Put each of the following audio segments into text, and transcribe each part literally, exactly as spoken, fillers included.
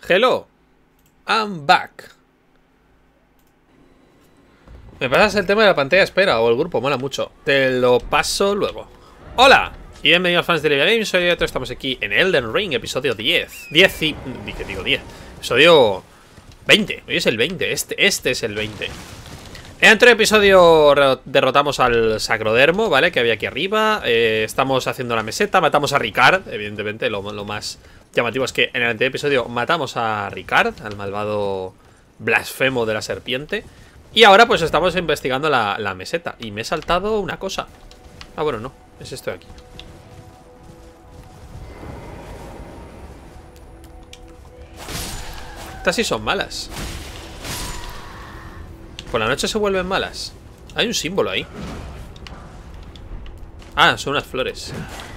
Hello, I'm back. Me pasas el tema de la pantalla espera o el grupo, mola mucho. Te lo paso luego. Hola y bienvenidos fans de Livia Games. Hoy estamos aquí en Elden Ring, episodio diez. diez y... ¿Qué digo diez? Episodio veinte. Hoy es el veinte, este, este es el veinte. En el anterior episodio derrotamos al Sacrodermo, ¿vale? Que había aquí arriba. eh, Estamos haciendo la meseta, matamos a Ricard. Evidentemente, lo, lo más llamativo es que en el anterior episodio matamos a Ricard, al malvado blasfemo de la serpiente. Y ahora pues estamos investigando la, la meseta. Y me he saltado una cosa. Ah, bueno, no, es esto de aquí. Estas sí son malas. Por la noche se vuelven malas. Hay un símbolo ahí. Ah, son unas flores.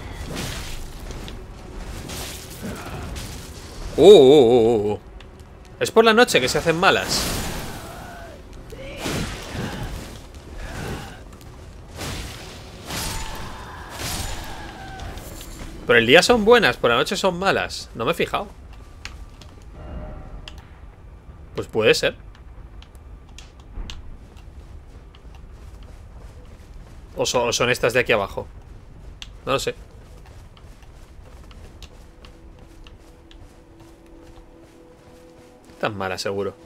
Uh, uh, uh, uh. Es por la noche que se hacen malas. Por el día son buenas, por la noche son malas. No me he fijado. Pues puede ser. O son, o son estas de aquí abajo. No lo sé. Tan mala, seguro.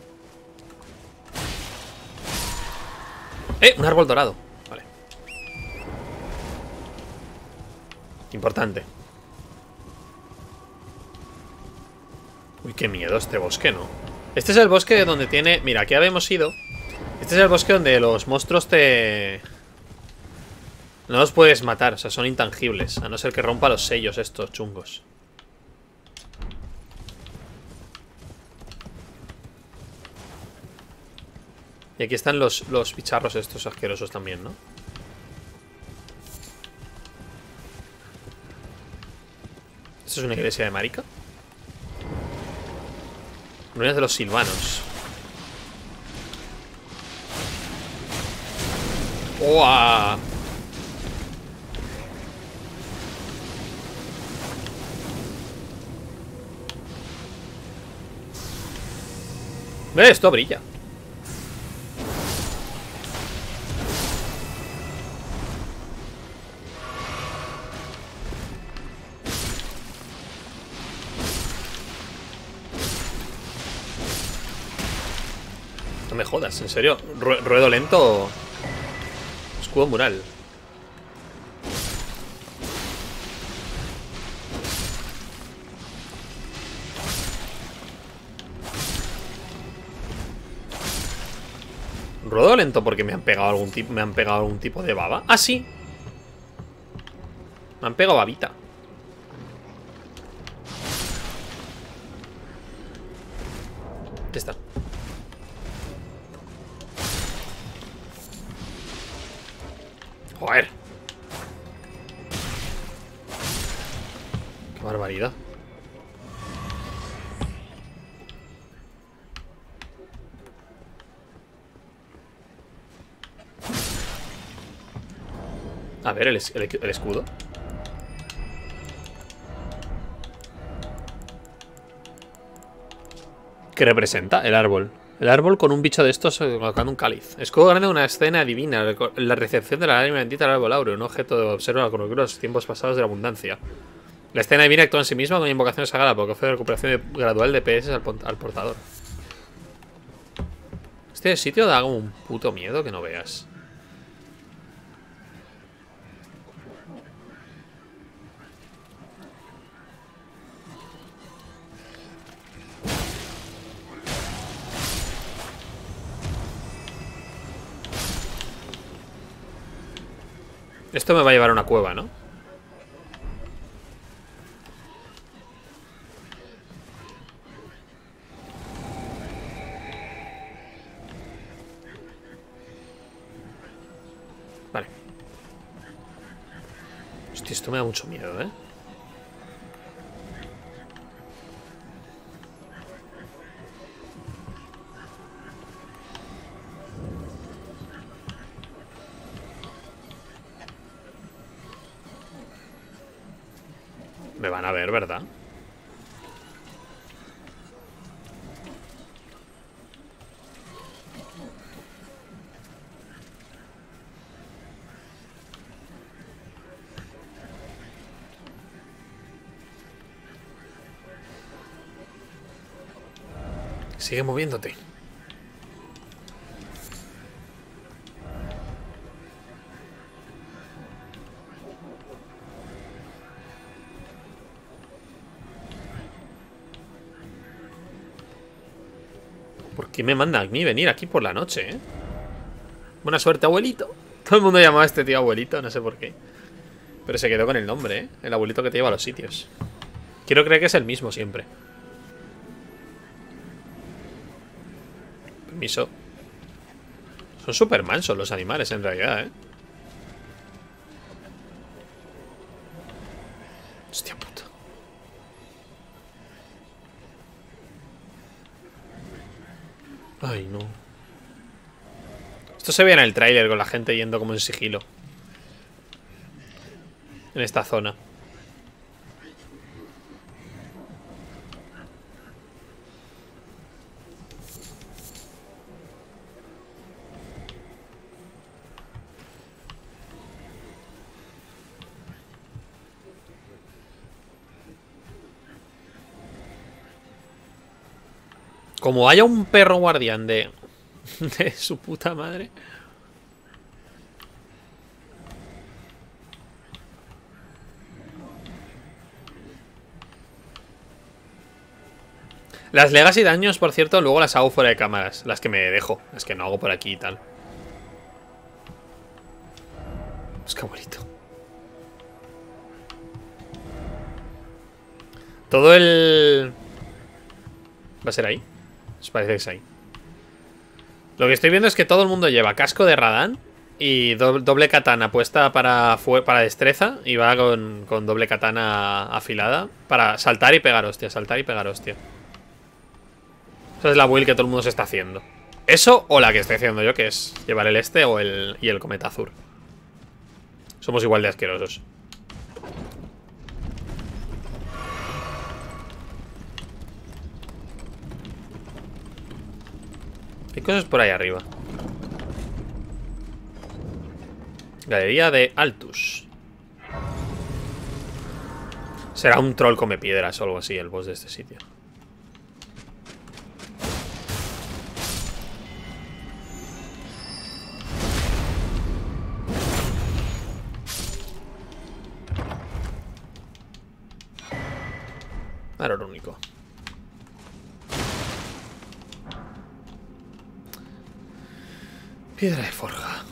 ¡Eh! Un árbol dorado. Vale. Importante. Uy, qué miedo este bosque, ¿no? Este es el bosque donde tiene... Mira, aquí habíamos ido. Este es el bosque donde los monstruos te... No los puedes matar, o sea, son intangibles. A no ser que rompa los sellos estos chungos. Y aquí están los, los bicharros estos asquerosos también, ¿no? ¿Esto es una iglesia de marica? Ruinas de los silvanos. ¡Uah! Ve, esto brilla. No me jodas, en serio. Ru- ruedo lento. Escudo mural. Ruedo lento porque me han pegado algún tipo. Me han pegado algún tipo de baba. Ah, sí. Me han pegado babita. Ya está. Joder. Qué barbaridad. A ver, el, es el, el escudo. ¿Qué representa? El árbol. El árbol con un bicho de estos colocando un cáliz. Escudo grande de una escena divina. La recepción de la lágrima bendita del árbol áureo. Un objeto de observa con los tiempos pasados de la abundancia. La escena divina actúa en sí misma con invocaciones sagradas porque ofrece recuperación gradual de P S al, al portador. Este sitio da como un puto miedo que no veas. Esto me va a llevar a una cueva, ¿no? Vale. Hostia, esto me da mucho miedo, ¿eh? Me van a ver, ¿verdad? Sigue moviéndote. ¿Por qué me manda a mí venir aquí por la noche, eh? Buena suerte, abuelito. Todo el mundo llamaba a este tío abuelito, no sé por qué. Pero se quedó con el nombre, ¿eh? El abuelito que te lleva a los sitios. Quiero creer que es el mismo siempre. Permiso. Son súper mansos los animales, en realidad, ¿eh? Hostia puta. Ay, no. Esto se ve en el tráiler con la gente yendo como en sigilo. En esta zona. Como haya un perro guardián de... de su puta madre. Las Legacy daños, por cierto, luego las hago fuera de cámaras. Las que me dejo, las que no hago por aquí y tal. Es que bonito. Todo el... ¿Va a ser ahí? Pues parece que es ahí. Lo que estoy viendo es que todo el mundo lleva casco de Radahn y do doble katana puesta para, para destreza. Y va con, con doble katana afilada para saltar y pegar hostia, saltar y pegar hostia. Esa es la build que todo el mundo se está haciendo. Eso o la que estoy haciendo yo, que es llevar el este o el, y el cometa azul. Somos igual de asquerosos. Hay cosas por ahí arriba. Galería de Altus. Será un troll come piedras o algo así, el boss de este sitio. Ahora lo único. Piedra de forja.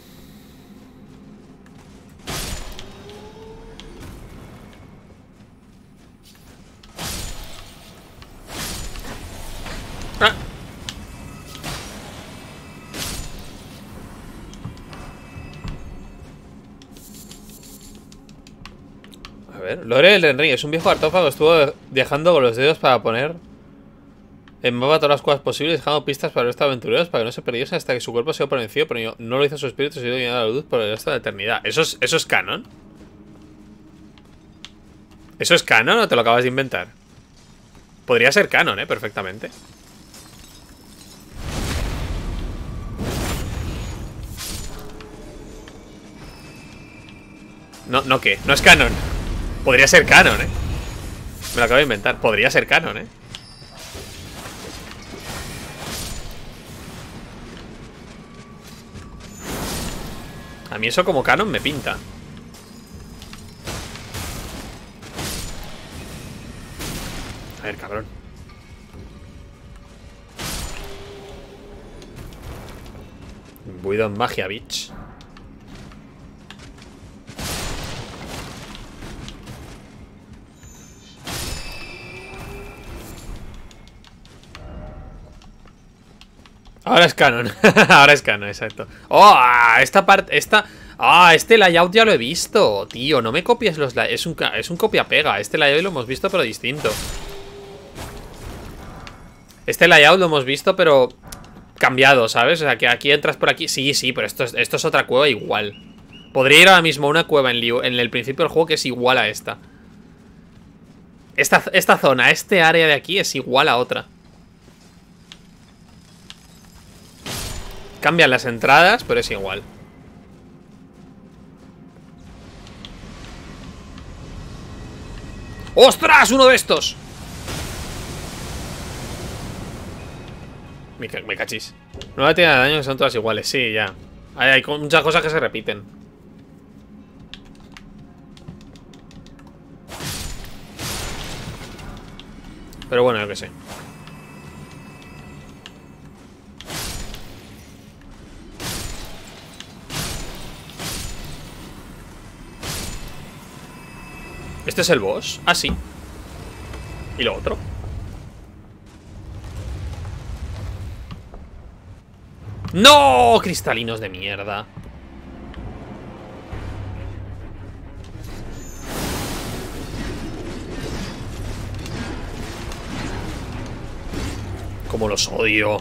Ah. A ver, Lore del Enrique es un viejo artófago. Estuvo viajando con los dedos para poner en mapa todas las cosas posibles, dejando pistas para estos aventureros para que no se perdiesen hasta que su cuerpo se por vencido, pero no lo hizo su espíritu, sino llenado a la luz por el resto de la eternidad. ¿Eso es, ¿Eso es canon? ¿Eso es canon o te lo acabas de inventar? Podría ser canon, eh, perfectamente. No, no, ¿qué? No es canon. Podría ser canon, eh. Me lo acabo de inventar. Podría ser canon, eh. A mí eso como canon me pinta. A ver, cabrón. Buido en magia, bitch. Ahora es canon. Ahora es canon, exacto. Oh, esta parte, esta... Ah, este layout ya lo he visto. Tío, no me copies los layouts. Es un, es un copia-pega. Este layout lo hemos visto, pero distinto. Este layout lo hemos visto, pero cambiado, ¿sabes? O sea, que aquí entras por aquí. Sí, sí, pero esto es, esto es otra cueva igual. Podría ir ahora mismo a una cueva en, en el principio del juego que es igual a esta. Esta, esta zona, este área de aquí es igual a otra. Cambian las entradas, pero es igual. ¡Ostras! ¡Uno de estos! Me, me cachis. Nueva tira de daño que son todas iguales. Sí, ya. Hay, hay muchas cosas que se repiten. Pero bueno, yo que sé. ¿Este es el boss? Ah, sí. ¿Y lo otro? ¡No! Cristalinos de mierda. Como los odio.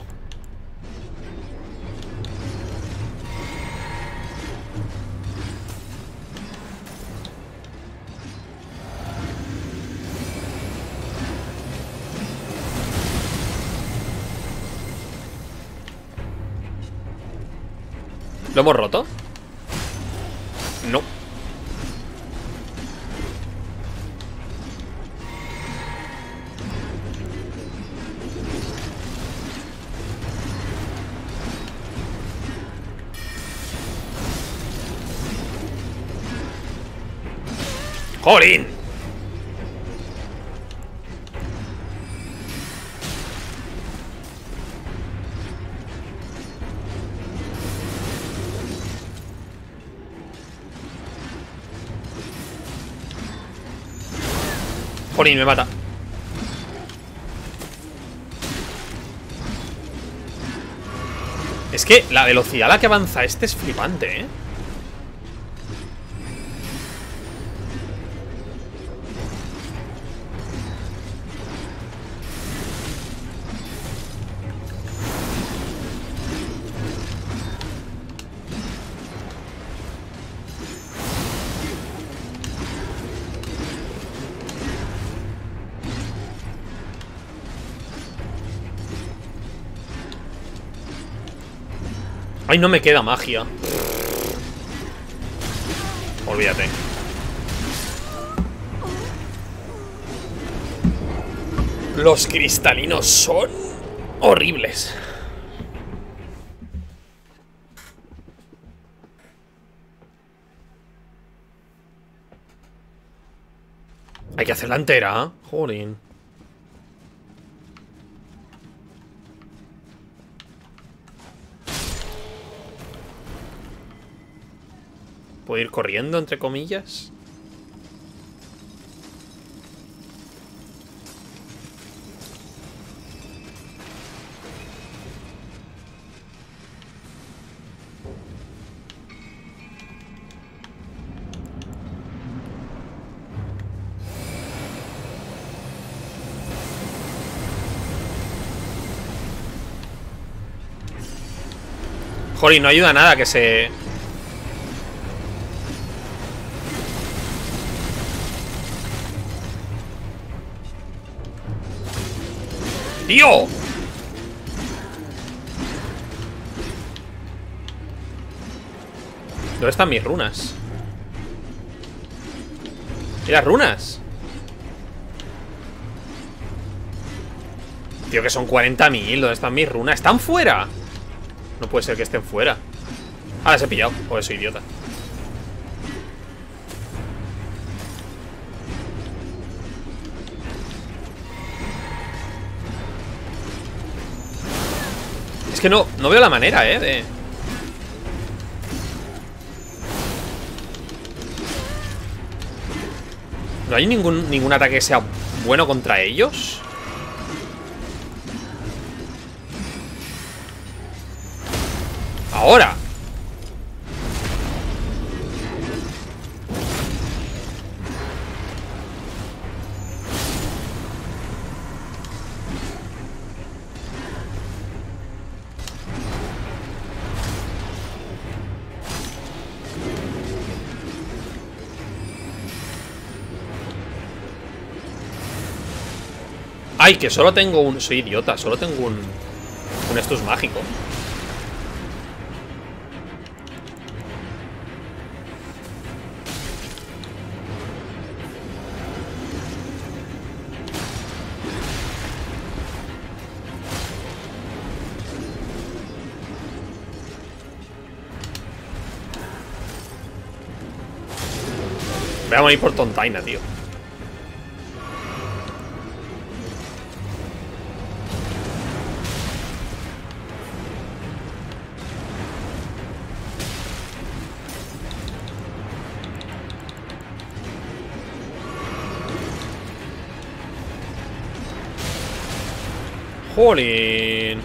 ¿Lo hemos roto? No. ¡Jolín! Jolín, me mata. Es que la velocidad a la que avanza este es flipante, ¿eh? Ay, no me queda magia. Olvídate. Los cristalinos son horribles. Hay que hacerla entera, ¿eh? Joder. ¿Puedo ir corriendo, entre comillas? Joder, no ayuda nada que se... ¡Tío! ¿Dónde están mis runas? ¿Y las runas? Tío, que son cuarenta mil. ¿Dónde están mis runas? ¿Están fuera? No puede ser que estén fuera. Ah, las he pillado. Joder, soy idiota. Es que no, no veo la manera, eh, de... ¿No hay ningún, ningún ataque que sea bueno contra ellos? Ahora. Ay, que solo tengo un... Soy idiota, solo tengo un... Un estus mágico. Voy a morir por tontaina, tío. ¡Jolín!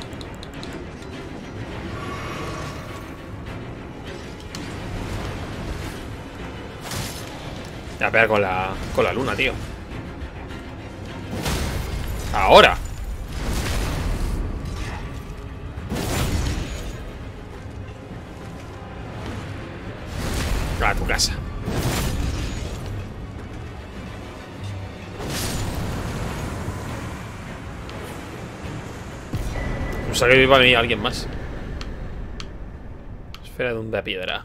Ya pega con la, con la luna, tío. ¡Ahora! A tu casa. No sabía que iba a venir alguien más. Esfera de una piedra.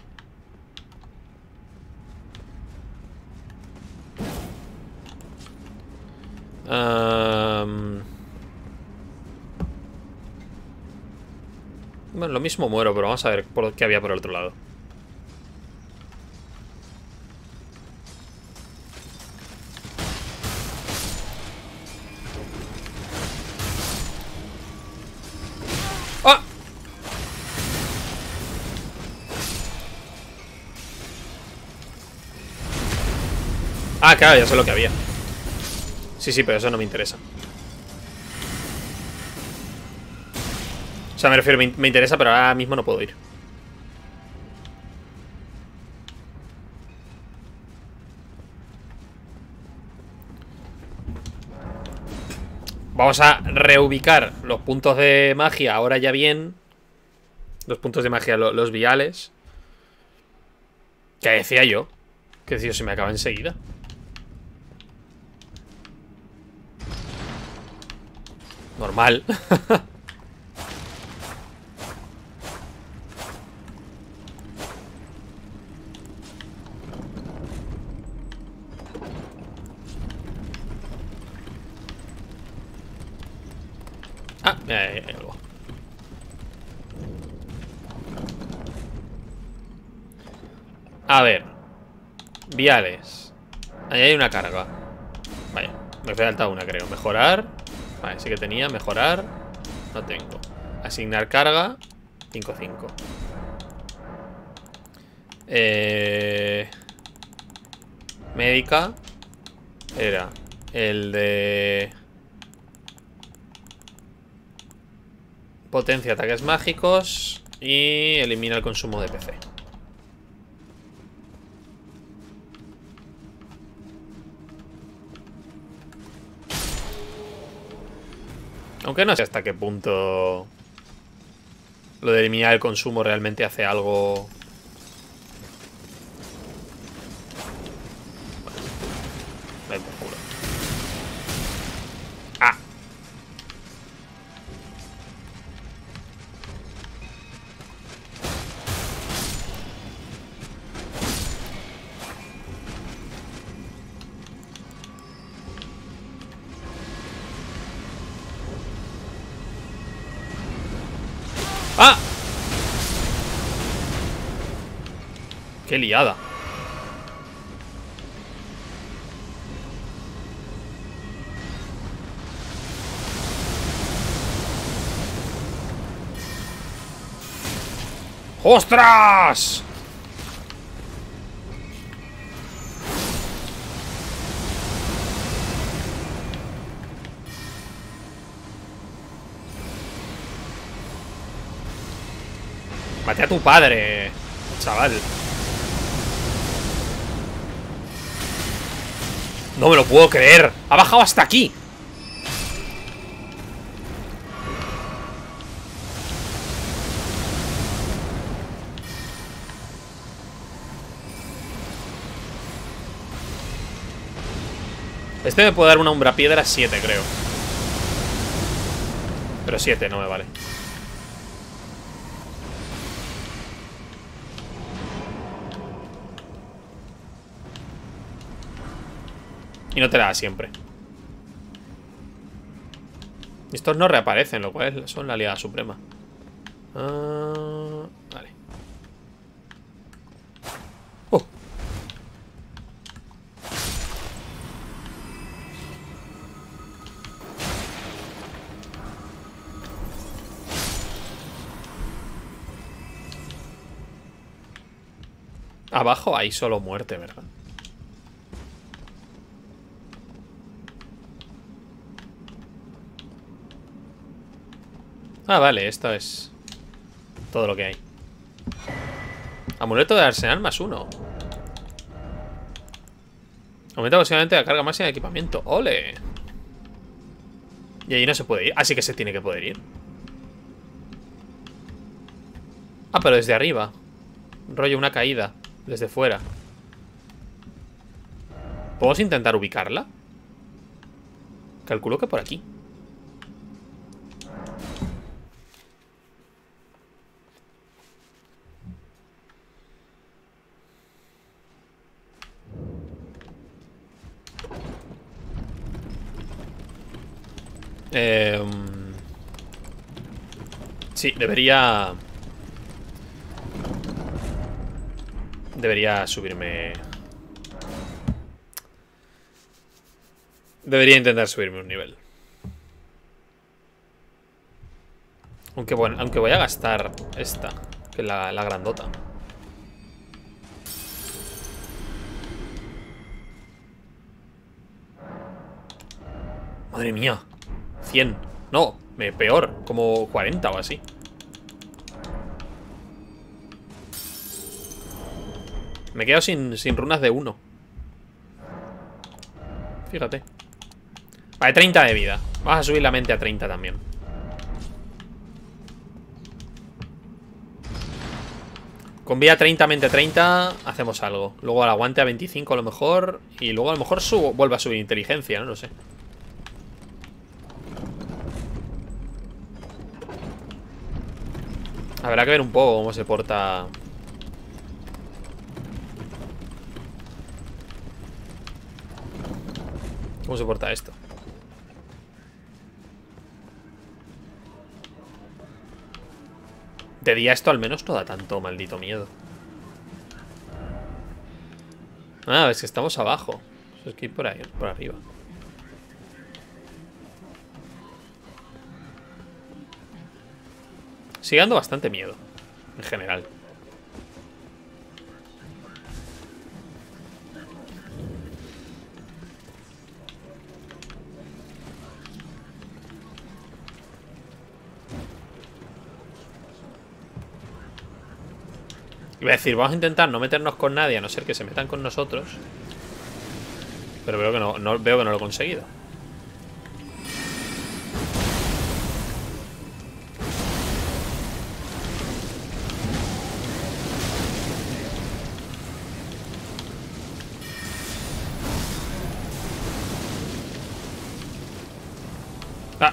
Um... Bueno, lo mismo muero, pero vamos a ver por qué había por el otro lado. ¡Ah! Ah, claro, ya sé lo que había. Sí, sí, pero eso no me interesa. O sea, me refiero, me, me interesa, pero ahora mismo no puedo ir. Vamos a reubicar los puntos de magia ahora ya bien. Los puntos de magia, los, los viales. ¿Qué decía yo? Que tío, se me acaba enseguida. Normal. Ah, mira, hay algo. A ver. Viales. Ahí hay una carga. Vaya, me falta una, creo. Mejorar. Vale, sí que tenía. Mejorar. No tengo. Asignar carga. cinco cinco. Eh... Médica. Era el de... Potencia ataques mágicos. Y elimina el consumo de P C. Aunque no sé hasta qué punto lo de eliminar el consumo realmente hace algo. Bueno, por culo. Ah. ¡Ah! ¡Qué liada! ¡Ostras! Maté a tu padre, chaval. No me lo puedo creer. Ha bajado hasta aquí. Este me puede dar una umbra piedra siete, creo. Pero siete no me vale. Y no te la da siempre. Estos no reaparecen, lo cual son la Liga Suprema. Uh, vale. Uh. Abajo hay solo muerte, ¿verdad? Ah, vale, esto es todo lo que hay. Amuleto de arsenal más uno. Aumenta posiblemente la carga máxima de equipamiento. ¡Ole! Y ahí no se puede ir. Así que se tiene que poder ir. Ah, pero desde arriba. Rollo una caída. Desde fuera. ¿Podemos intentar ubicarla? Calculo que por aquí. Eh, sí, debería... Debería subirme... Debería intentar subirme un nivel. Aunque bueno, aunque voy a gastar esta, que es la, la grandota. Madre mía. cien. No, me peor, como cuarenta o así. Me he quedado sin, sin runas de uno. Fíjate. Vale, treinta de vida. Vamos a subir la mente a treinta también. Con vida treinta, mente treinta, hacemos algo. Luego al aguante a veinticinco a lo mejor. Y luego a lo mejor subo, vuelve a subir inteligencia, no lo sé. Habrá que ver un poco cómo se porta. ¿Cómo se porta esto? De día esto al menos no da tanto maldito miedo. Ah, es que estamos abajo. Es que ir por ahí, por arriba. Sigue dando bastante miedo, en general. Iba a decir, vamos a intentar no meternos con nadie, a no ser que se metan con nosotros. Pero veo que no, no veo que no lo he conseguido. Ah.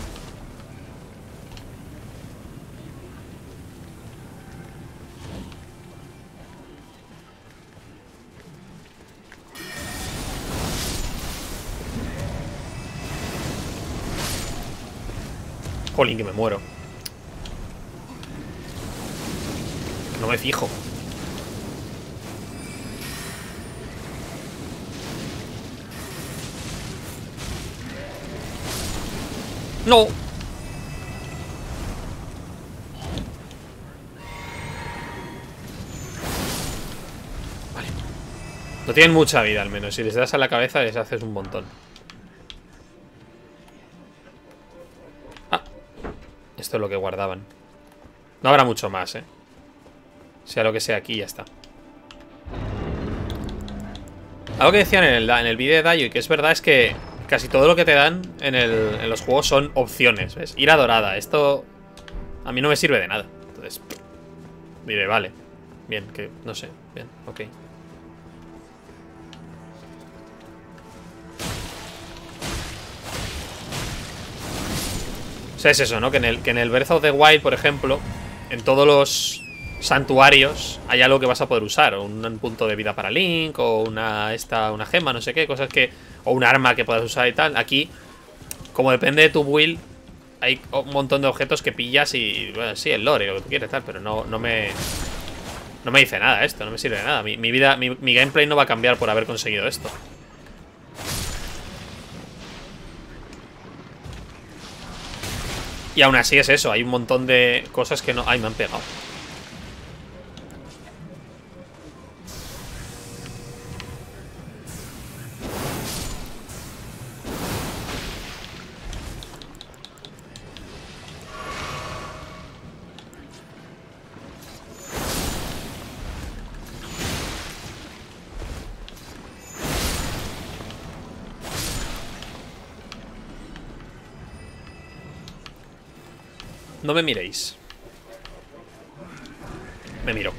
Jolín, que me muero. No me fijo. No. Vale. No tienen mucha vida al menos. Si les das a la cabeza les haces un montón. Esto es lo que guardaban. No habrá mucho más, eh. Sea lo que sea aquí, ya está. Algo que decían en el, en el vídeo de Dayo, y que es verdad, es que casi todo lo que te dan en, el, en los juegos son opciones, ¿ves? Ir a dorada. Esto a mí no me sirve de nada. Entonces diré, vale. Bien, que no sé. Bien, ok. O sea, es eso, ¿no? Que en el, que en el Breath of the Wild, por ejemplo, en todos los santuarios hay algo que vas a poder usar. O un punto de vida para Link, o una, esta, una gema, no sé qué, cosas que... O un arma que puedas usar y tal. Aquí, como depende de tu build, hay un montón de objetos que pillas y... Bueno, sí, el lore, lo que tú quieres, tal, pero no, no me... No me dice nada esto, no me sirve de nada. Mi, mi vida, mi, mi gameplay no va a cambiar por haber conseguido esto. Y aún así es eso, hay un montón de cosas que no... Ay, me han pegado. No me miréis. Me miro.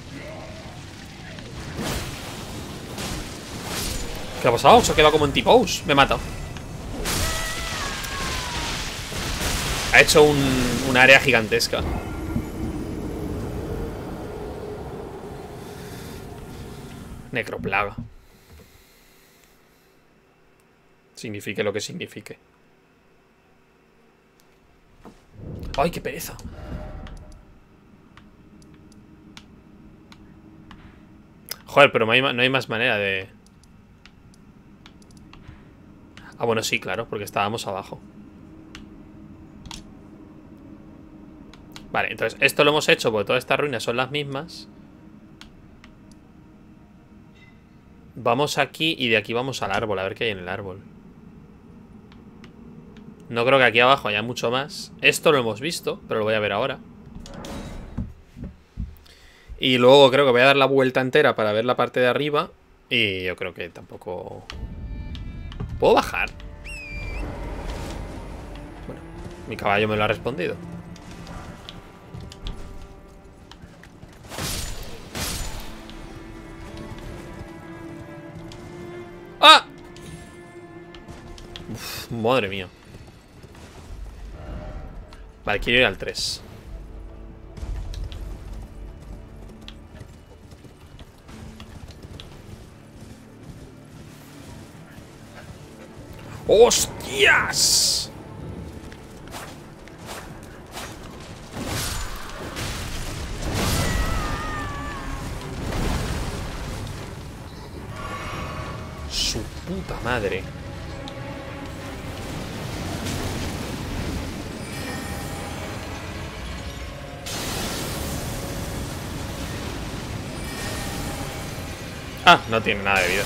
¿Qué ha pasado? Se ha quedado como en T-pose. Me mata. Ha hecho un, un área gigantesca. Necroplaga. Signifique lo que signifique. ¡Ay, qué pereza! Joder, pero no hay, no hay más manera de... Ah, bueno, sí, claro, porque estábamos abajo. Vale, entonces esto lo hemos hecho porque todas estas ruinas son las mismas. Vamos aquí y de aquí vamos al árbol, a ver qué hay en el árbol. No creo que aquí abajo haya mucho más. Esto lo hemos visto, pero lo voy a ver ahora. Y luego creo que voy a dar la vuelta entera para ver la parte de arriba. Y yo creo que tampoco... ¿Puedo bajar? Bueno, mi caballo me lo ha respondido. ¡Ah! Uf, madre mía. Vale, quiero ir al tres. ¡Hostias! Su puta madre. Ah, no tiene nada de vida.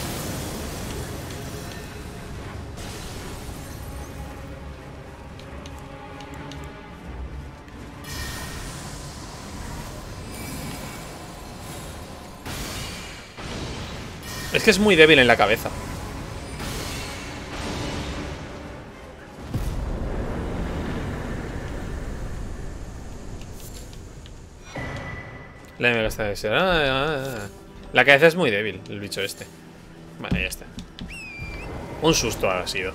Es que es muy débil en la cabeza. La M está de ser. Ah, ah, ah. La cabeza es muy débil, el bicho este. Vale, ya está. Un susto ha sido.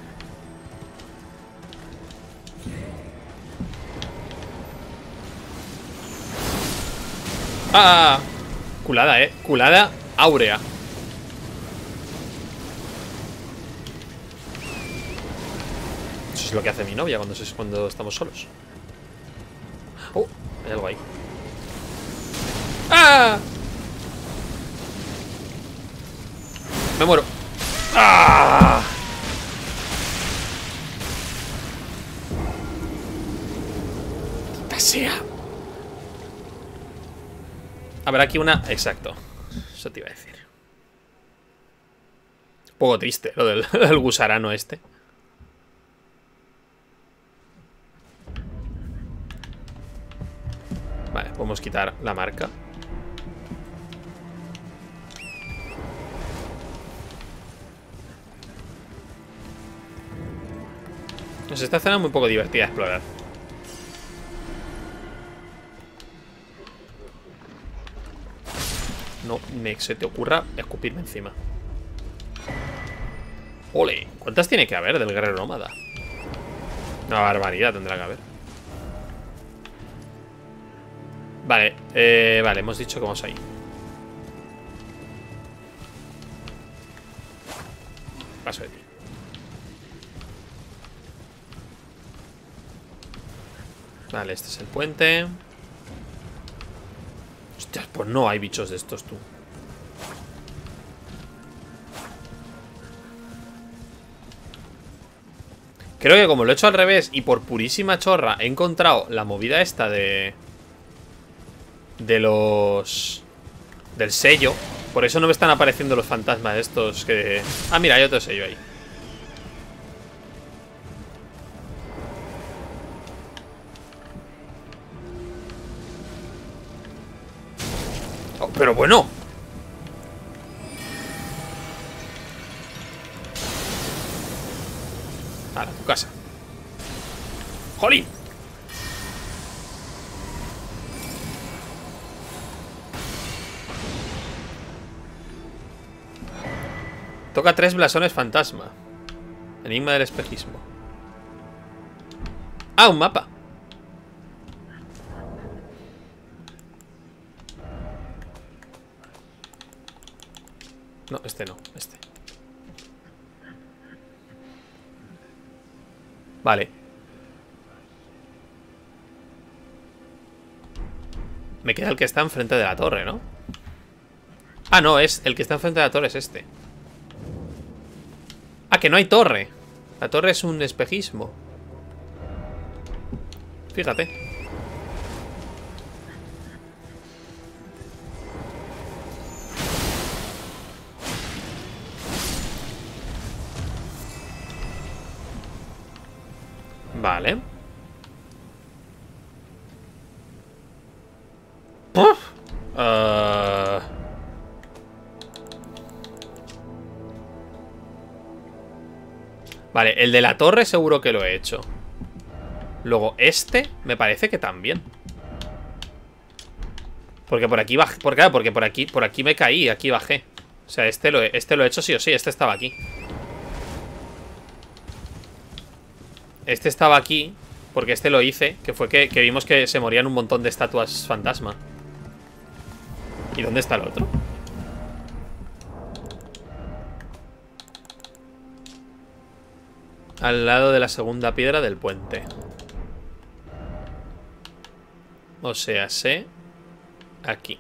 Ah, culada, eh. Culada áurea. Eso es lo que hace mi novia cuando, cuando estamos solos. Oh, hay algo ahí. ¡Ah! Me muero. ¡Ah! ¡Puta sea! Habrá aquí una... Exacto. Eso te iba a decir. Un poco triste lo del, del gusarano este. Vale, podemos quitar la marca. Nos está haciendo muy poco divertida explorar. No me se te ocurra escupirme encima. ¡Ole! ¿Cuántas tiene que haber del guerrero nómada? Una barbaridad tendrá que haber. Vale, eh, vale, hemos dicho que vamos ahí. Paso de ti. Vale, este es el puente. Hostias, pues no hay bichos de estos, tú. Creo que como lo he hecho al revés y por purísima chorra he encontrado la movida esta de... De los... Del sello. Por eso no me están apareciendo los fantasmas estos que... Ah, mira, hay otro sello ahí. Oh, pero bueno. A tu casa. ¡Jolín! Toca tres blasones fantasma. Enigma del espejismo. Ah, un mapa. No, este no, este. Vale. Me queda el que está enfrente de la torre, ¿no? Ah, no, es el que está enfrente de la torre es este. Ah, que no hay torre. La torre es un espejismo. Fíjate. Vale. ¡Puf! Uh... Vale, el de la torre seguro que lo he hecho. Luego este me parece que también. Porque por aquí bajé. Por, claro, porque por aquí, por aquí me caí, aquí bajé. O sea, este lo, he, este lo he hecho sí o sí. Este estaba aquí. Este estaba aquí. Porque este lo hice. Que fue que, que vimos que se morían un montón de estatuas fantasma. ¿Y dónde está el otro? Al lado de la segunda piedra del puente. O sea, sé... Aquí.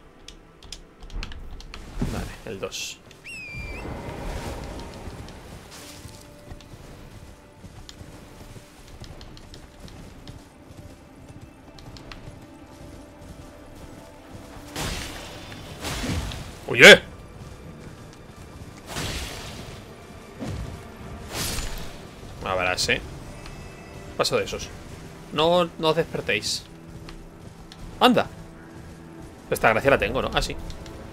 Vale, el dos. ¡Oye! Ahora sí. Paso de esos. No, no os despertéis. ¡Anda! Esta gracia la tengo, ¿no? Ah, sí.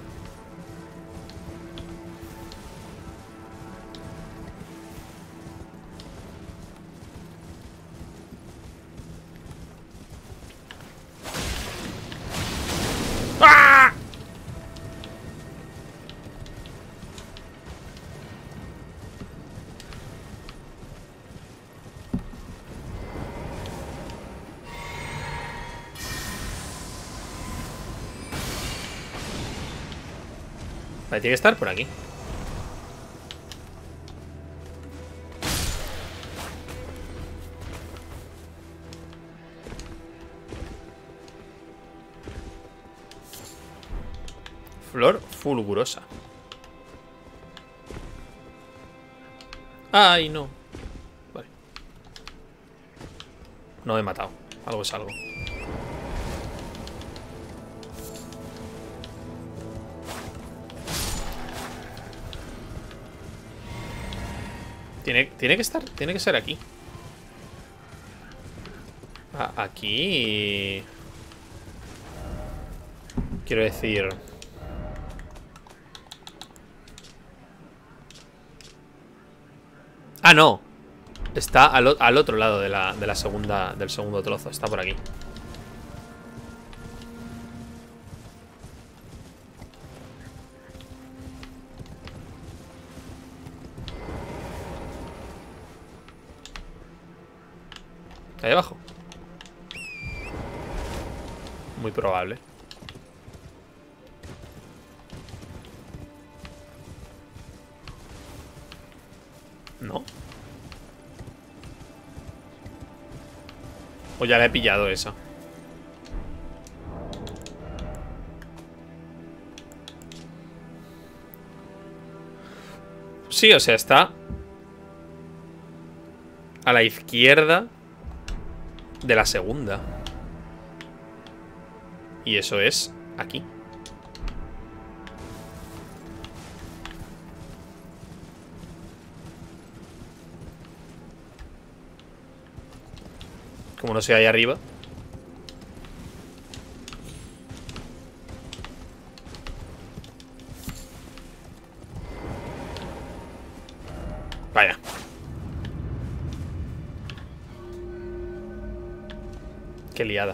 ¡Ah! Vale, tiene que estar por aquí. Flor fulgurosa. Ay, no. Vale. No me he matado. Algo es algo. Tiene, tiene que estar, tiene que ser aquí. Ah, aquí. Quiero decir. Ah, no. Está al, al otro lado de la, de la segunda, del segundo trozo. Está por aquí. Ahí abajo. Muy probable. No. O ya la he pillado esa. Sí, o sea, está a la izquierda de la segunda. Y eso es aquí. Como no sea ahí arriba. Vaya. Qué liada.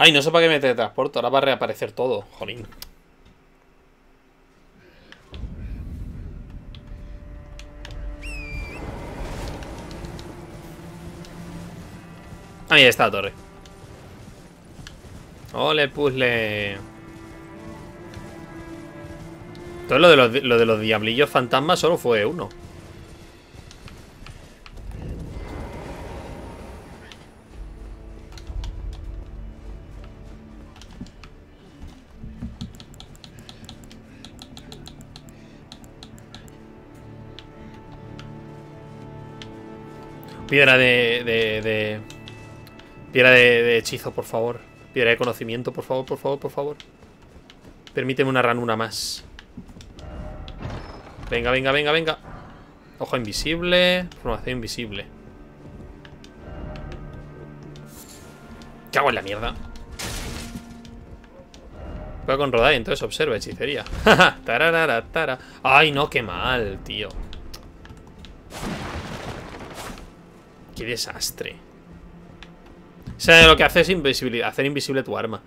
Ay, no sé para qué me teletransporto. Ahora va a reaparecer todo. Jolín. Ahí está la torre. Ole, puzzle. Entonces lo de los, lo de los diablillos fantasmas solo fue uno. Piedra de... de, de... Piedra de, de hechizo, por favor. Piedra de conocimiento, por favor, por favor, por favor. Permíteme una ranura más. Venga, venga, venga, venga. Ojo invisible. Formación invisible. ¿Qué hago en la mierda? Puedo con rodar y entonces observa hechicería. Tararara. Ay, no, qué mal, tío. Qué desastre. O sea, lo que hace es invisible, hacer invisible tu arma.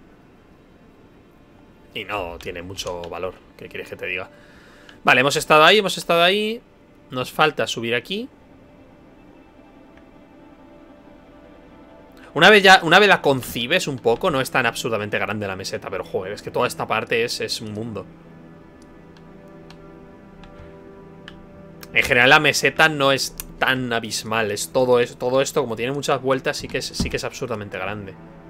Y no tiene mucho valor. ¿Qué quieres que te diga? Vale, hemos estado ahí, hemos estado ahí. Nos falta subir aquí. Una vez ya, una vez la concibes un poco, no es tan absurdamente grande la meseta, pero joder, es que toda esta parte es, es un mundo. En general la meseta no es tan abismal, es todo, es, todo esto, como tiene muchas vueltas, sí que es, sí que es absurdamente grande.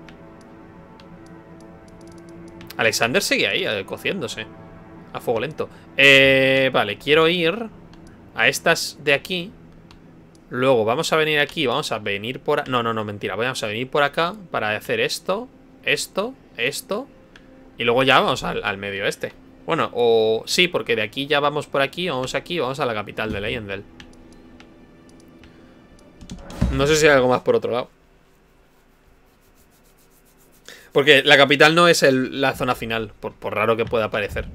Alexander sigue ahí, eh, cociéndose a fuego lento. eh, Vale, quiero ir a estas de aquí. Luego vamos a venir aquí, vamos a venir por... No, no, no, mentira, vamos a venir por acá para hacer esto, esto, esto. Y luego ya vamos al, al medio este. Bueno, o... sí, porque de aquí ya vamos por aquí, vamos aquí, vamos a la capital de Leyendell. No sé si hay algo más por otro lado. Porque la capital no es el, la zona final, por, por raro que pueda parecer.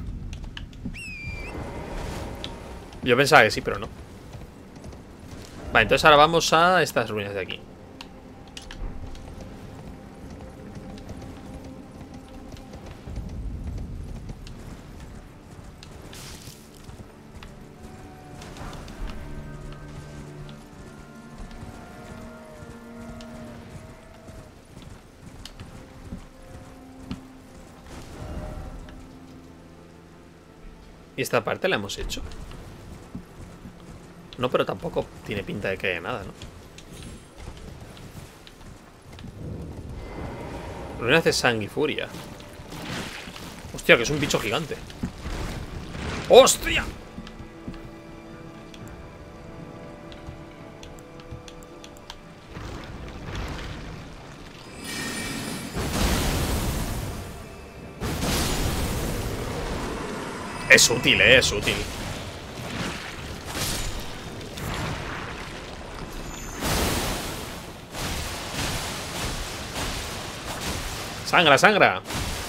Yo pensaba que sí, pero no. Vale, entonces ahora vamos a estas ruinas de aquí. Y esta parte la hemos hecho. No, pero tampoco tiene pinta de que haya nada, ¿no? Ruinas de sanguifuria. Hostia, que es un bicho gigante. ¡Hostia! Es útil, eh, es útil. Sangra, sangra.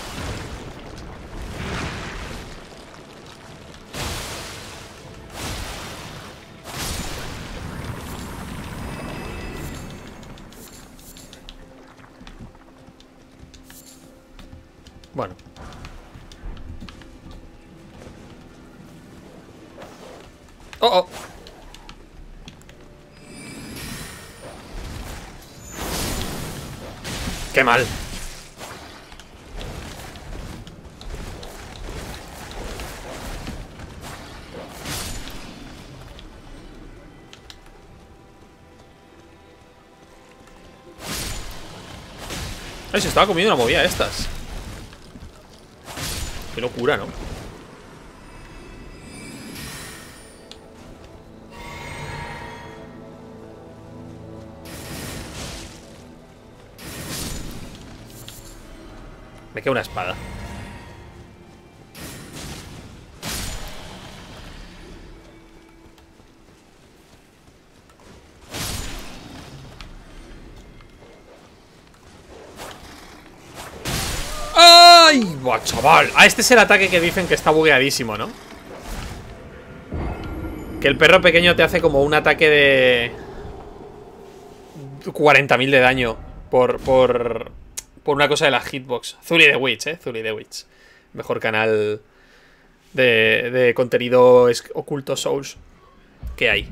Bueno. Oh, oh. Qué mal. Ay, se estaba comiendo una movida de estas. Qué locura, ¿no? Me queda una espada. ¡Ay! ¡Buah, chaval! Ah, este es el ataque que dicen que está bugueadísimo, ¿no? Que el perro pequeño te hace como un ataque de... cuarenta mil de daño por... por... Por una cosa de la hitbox. Zuli the Witch, eh. Zuli the Witch. Mejor canal de, de contenido oculto Souls que hay.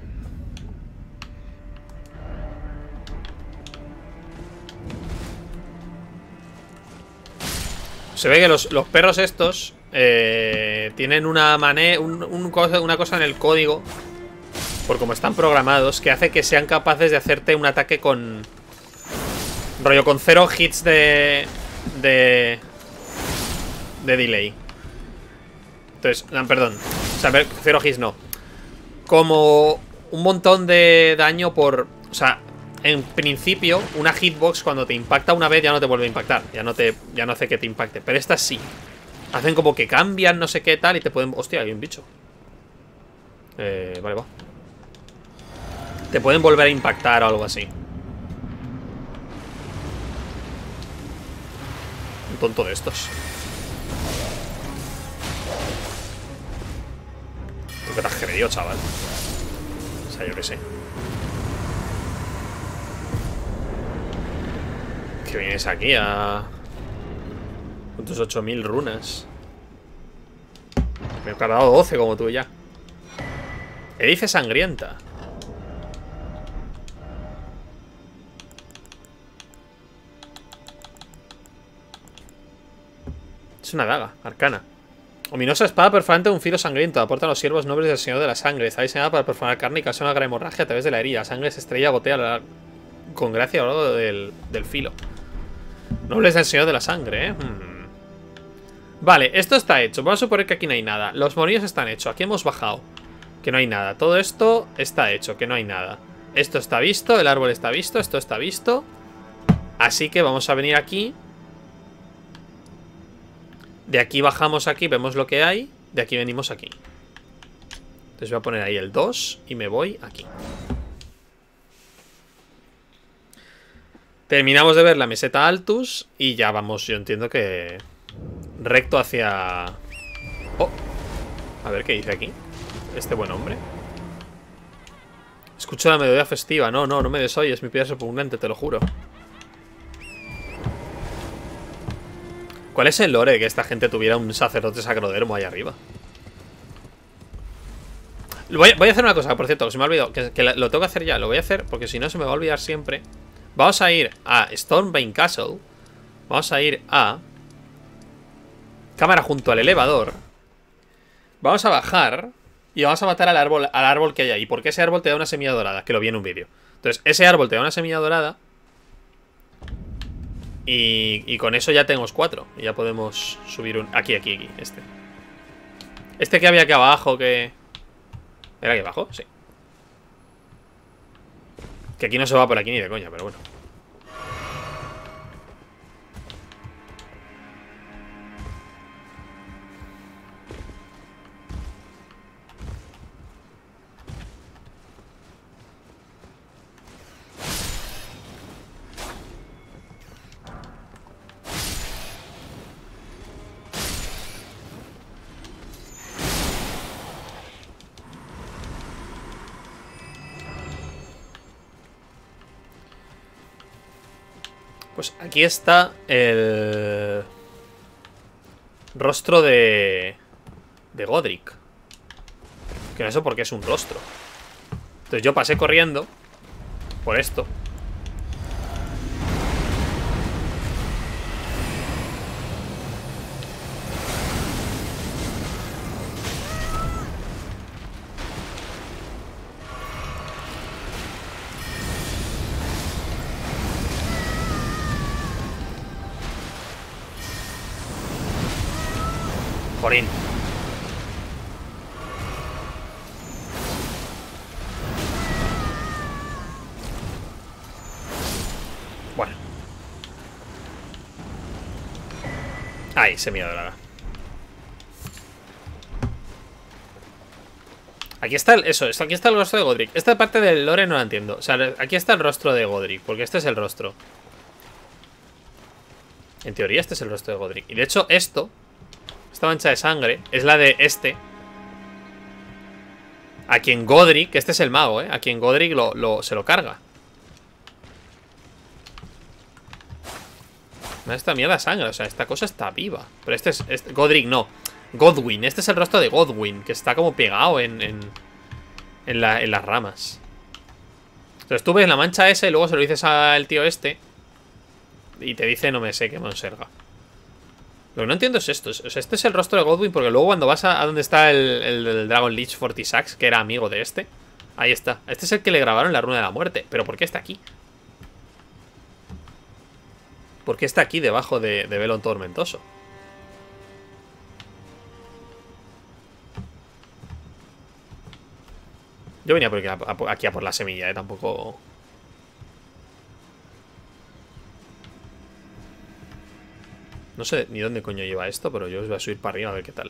Se ve que los, los perros estos eh, tienen una manera, un, un cosa, una cosa en el código, por como están programados, que hace que sean capaces de hacerte un ataque con rollo con cero hits de de de delay. Entonces, no, perdón, o sea, cero hits no, como un montón de daño por, o sea, en principio, una hitbox cuando te impacta una vez ya no te vuelve a impactar. Ya no te ya no hace que te impacte. Pero estas sí. Hacen como que cambian, no sé qué tal, y te pueden... Hostia, hay un bicho. Eh, vale, va. Te pueden volver a impactar o algo así. Un tonto de estos. ¿Tú qué te has creído, chaval? O sea, yo qué sé. Que vienes aquí a... con tus ocho mil runas. Me he cargado doce como tú ya. Edice sangrienta. Es una daga, arcana. Ominosa espada perforante de un filo sangriento. Aporta a los siervos nobles del Señor de la Sangre. Está diseñada para perforar carne y causar una gran hemorragia a través de la herida. La sangre se estrella, gotea la... con gracia a lo largo del, del filo. Nobles del Señor de la Sangre, ¿eh? Hmm. Vale, esto está hecho. Vamos a suponer que aquí no hay nada. Los morillos están hechos. Aquí hemos bajado. Que no hay nada. Todo esto está hecho. Que no hay nada. Esto está visto. El árbol está visto. Esto está visto. Así que vamos a venir aquí. De aquí bajamos aquí. Vemos lo que hay. De aquí venimos aquí. Entonces voy a poner ahí el dos. Y me voy aquí. Terminamos de ver la meseta Altus y ya vamos, yo entiendo que recto hacia... Oh, a ver qué dice aquí este buen hombre. Escucho la melodía festiva. No, no, no me desoyes, mi piedra es repugnante, te lo juro. ¿Cuál es el lore de que esta gente tuviera un sacerdote sacrodermo ahí arriba? Voy, voy a hacer una cosa, por cierto, que se me ha olvidado, que, que lo tengo que hacer ya, lo voy a hacer porque si no se me va a olvidar siempre. Vamos a ir a Stormvein Castle. Vamos a ir a cámara junto al elevador. Vamos a bajar y vamos a matar al árbol, al árbol que hay ahí. Porque ese árbol te da una semilla dorada, que lo vi en un vídeo. Entonces, ese árbol te da una semilla dorada. Y, y con eso ya tenemos cuatro. Y ya podemos subir un... Aquí, aquí, aquí, este. Este que había aquí abajo, que... ¿Era aquí abajo? Sí. Que aquí no se va por aquí ni de coña, pero bueno. Pues aquí está el rostro de de Godric. Que no sé por qué es un rostro. Entonces yo pasé corriendo por esto. Jorín. Bueno. Ahí, semilla dorada. Aquí está el, eso, aquí está el rostro de Godric. Esta parte del lore no la entiendo. O sea, aquí está el rostro de Godric, porque este es el rostro. En teoría este es el rostro de Godric. Y de hecho esto, esta mancha de sangre, es la de este. A quien Godric, este es el mago, ¿eh? A quien Godric lo, lo, se lo carga. Esta mierda sangre, o sea, esta cosa está viva. Pero este es... Este, Godric no. Godwyn, este es el rostro de Godwyn, que está como pegado en... En, en, la, en las ramas. Entonces tú ves la mancha esa y luego se lo dices al tío este y te dice no me sé qué monserga. Lo que no entiendo es esto. O sea, este es el rostro de Godwyn porque luego cuando vas a, a donde está el, el, el Dragon Lich Fortisax, que era amigo de este, ahí está. Este es el que le grabaron la runa de la muerte. Pero ¿por qué está aquí? ¿Por qué está aquí debajo de, de Velón Tormentoso? Yo venía por aquí, a, aquí a por la semilla, eh, tampoco... No sé ni dónde coño lleva esto, pero yo os voy a subir para arriba a ver qué tal.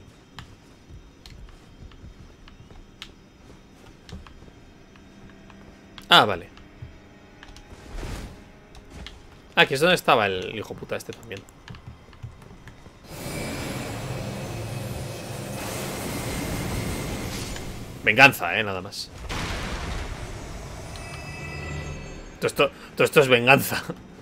Ah, vale. Ah, aquí es donde estaba el hijo puta este también. Venganza, eh, nada más. Todo esto, todo esto es venganza.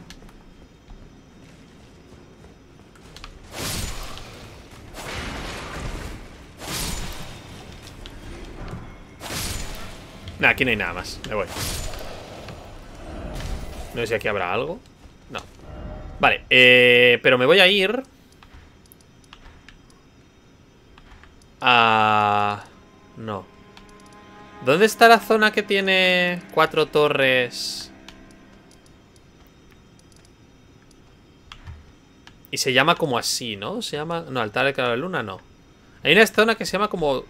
Nah, aquí no hay nada más. Me voy. No sé si aquí habrá algo. No. Vale, eh, pero me voy a ir a... No. ¿Dónde está la zona que tiene cuatro torres? Y se llama como así, ¿no? Se llama... No, altar de la luna, no. Hay una zona que se llama como...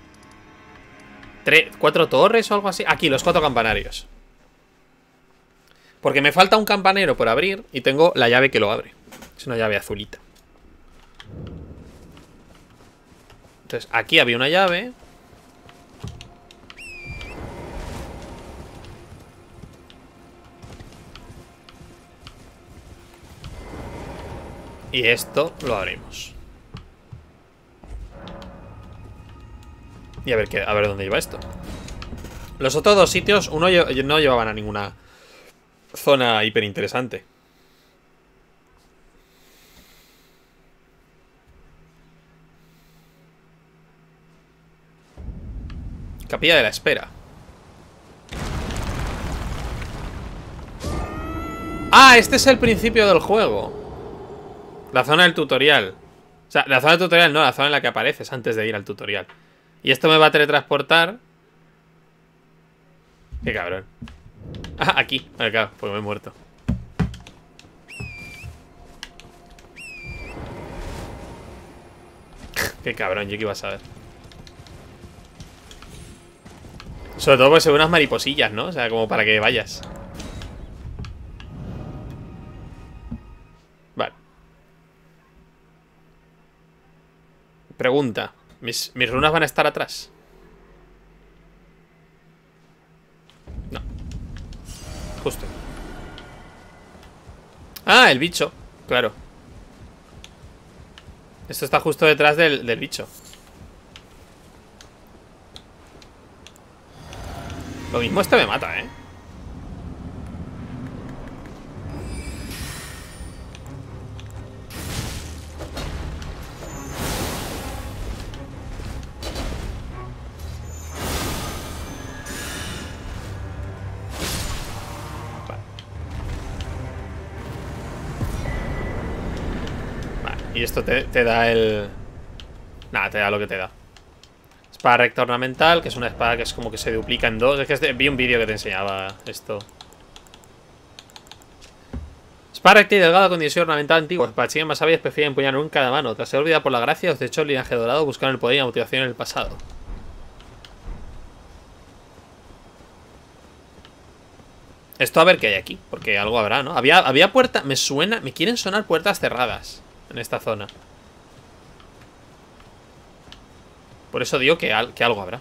Tres, ¿Cuatro torres o algo así? Aquí, los cuatro campanarios. Porque me falta un campanero por abrir y tengo la llave que lo abre. Es una llave azulita. Entonces, aquí había una llave. Y esto lo abrimos. Y a ver, qué, a ver dónde lleva esto. Los otros dos sitios, uno no llevaban a ninguna zona hiper interesante. Capilla de la Espera. Ah, este es el principio del juego. La zona del tutorial. O sea, la zona del tutorial no, la zona en la que apareces antes de ir al tutorial. Y esto me va a teletransportar. Qué cabrón. Ah, aquí. Vale, claro, porque me he muerto. Qué cabrón, yo que iba a saber. Sobre todo porque se ven unas mariposillas, ¿no? O sea, como para que vayas. Vale. Pregunta. ¿Mis, mis runas van a estar atrás? No. Justo. Ah, el bicho. Claro. Esto está justo detrás del, del bicho. Lo mismo este me mata, ¿eh? Y esto te, te da el... Nada, te da lo que te da. Espada recta ornamental, que es una espada que es como que se duplica en dos. Es que este, vi un vídeo que te enseñaba esto. Espada recta y delgada con diseño ornamental antiguo. Espadachines más sabios prefieren empuñar un en cada mano. Tras ser olvidada por la gracia, los de hecho el linaje dorado buscaron el poder y la motivación en el pasado. Esto a ver qué hay aquí, porque algo habrá, ¿no? Había, había puertas... Me suena... Me quieren sonar puertas cerradas en esta zona. Por eso digo que, al, que algo habrá.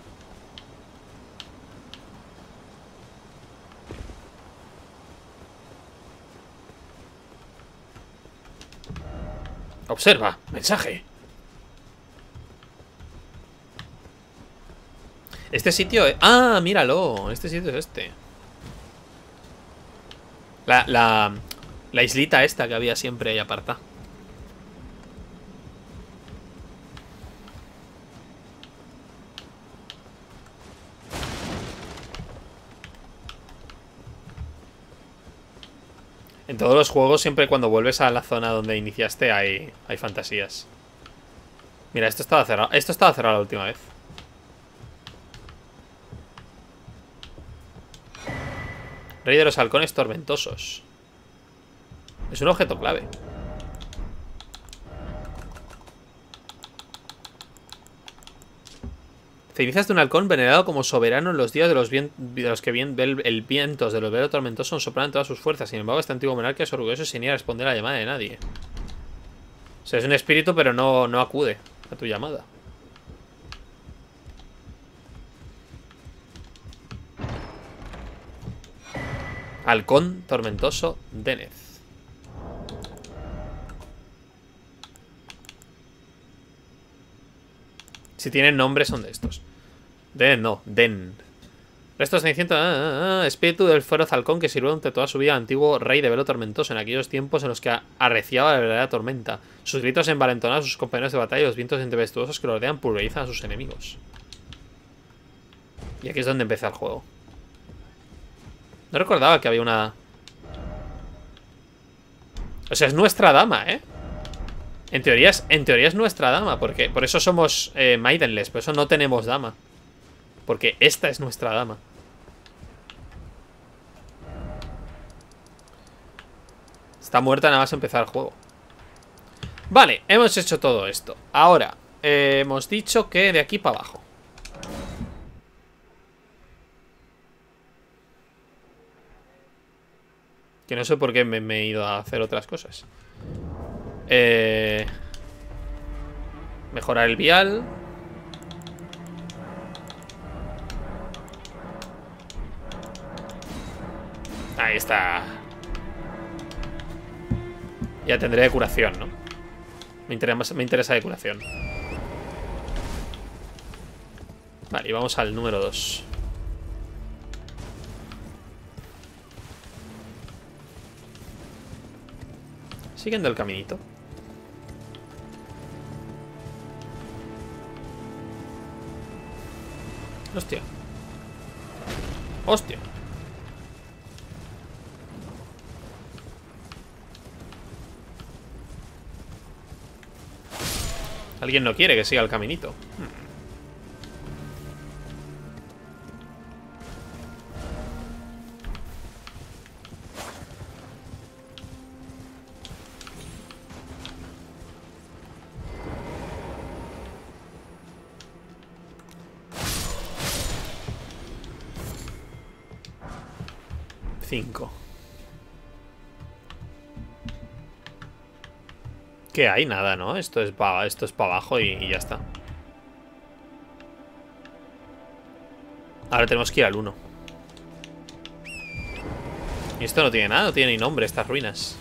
Observa, mensaje. Este sitio... Es... Ah, míralo. Este sitio es este. La... la... La islita esta que había siempre ahí aparta. En todos los juegos, siempre cuando vuelves a la zona donde iniciaste hay, hay fantasías. Mira, esto estaba cerrado. Esto estaba cerrado la última vez. Rey de los halcones tormentosos. Es un objeto clave. Cenizas de un halcón venerado como soberano en los días de los, de los que bien el, el vientos de los velos tormentosos soplaban todas sus fuerzas. Sin embargo, este antiguo monarca es orgulloso sin ir a responder a la llamada de nadie. O sea, es un espíritu, pero no, no acude a tu llamada. Halcón tormentoso Deneth. Si tienen nombre son de estos. Den, no, Den. Restos de Ceniciento, ah, ah, ah, espíritu del feroz halcón que sirvió durante toda su vida al antiguo rey de velo tormentoso en aquellos tiempos en los que arreciaba la verdadera tormenta. Sus gritos envalentonan a sus compañeros de batalla y los vientos tempestuosos que lo rodean pulverizan a sus enemigos. Y aquí es donde empieza el juego. No recordaba que había una... O sea, es nuestra dama, ¿eh? En teoría es, en teoría es nuestra dama, porque por eso somos eh, Maidenless, por eso no tenemos dama. Porque esta es nuestra dama. Está muerta nada más empezar el juego. Vale, hemos hecho todo esto. Ahora, eh, hemos dicho que de aquí para abajo. Que no sé por qué me, me he ido a hacer otras cosas. Eh, mejorar el vial. Ahí está. Ya tendré de curación, ¿no? Me interesa, me interesa de curación. Vale, y vamos al número dos. Siguiendo el caminito. Hostia. Hostia. Alguien no quiere que siga el caminito. Hmm. Cinco. ¿Qué hay? Nada, ¿no? Esto es para esto es para abajo y, y ya está. Ahora tenemos que ir al uno. Y esto no tiene nada, no tiene ni nombre, estas ruinas.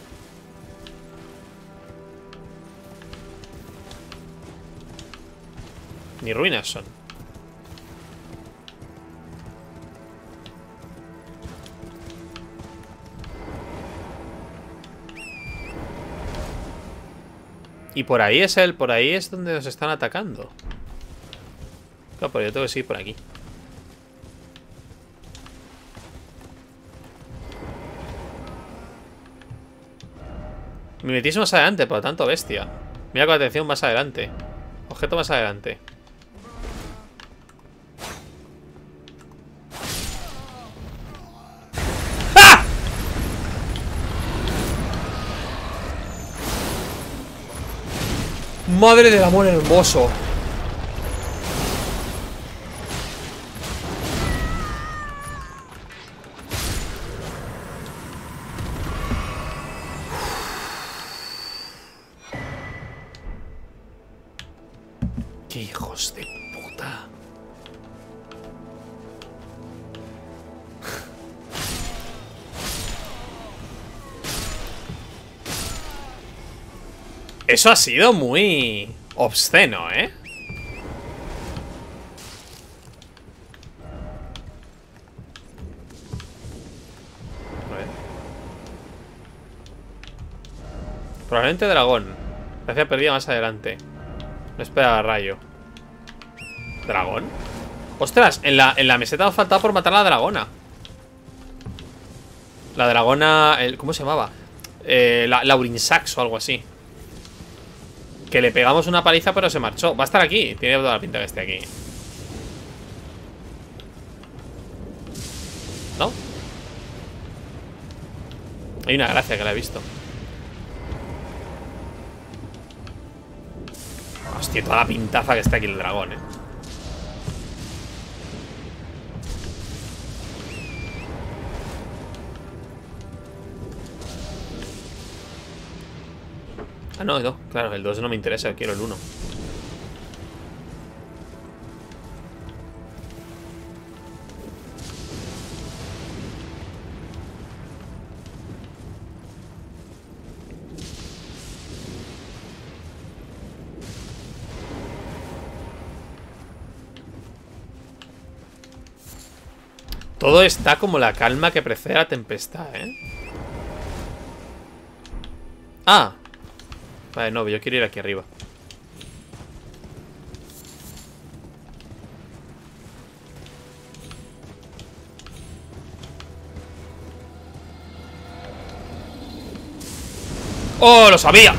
Ni ruinas son. Y por ahí es el, por ahí es donde nos están atacando. Claro, pero yo tengo que seguir por aquí. Mimetismo más adelante, por lo tanto, bestia. Mira con atención más adelante. Objeto más adelante. ¡Ah! Madre del amor hermoso. ¡Qué hijos de puta! Eso ha sido muy obsceno, ¿eh? A ver. Probablemente dragón. Gracia perdida más adelante. No espera rayo. ¿Dragón? ¡Ostras! En la, en la meseta nos faltaba por matar a la dragona. La dragona... El, ¿cómo se llamaba? Eh, la, Laurinsax o algo así. Que le pegamos una paliza pero se marchó. Va a estar aquí. Tiene toda la pinta que esté aquí. ¿No? Hay una gracia que la he visto. Hostia, toda la pintaza que está aquí el dragón, eh. Ah, no, no, claro, el dos no me interesa, quiero el uno. Todo está como la calma que precede a la tempestad, ¿eh? Ah. Vale, no, yo quiero ir aquí arriba. ¡Oh, lo sabía!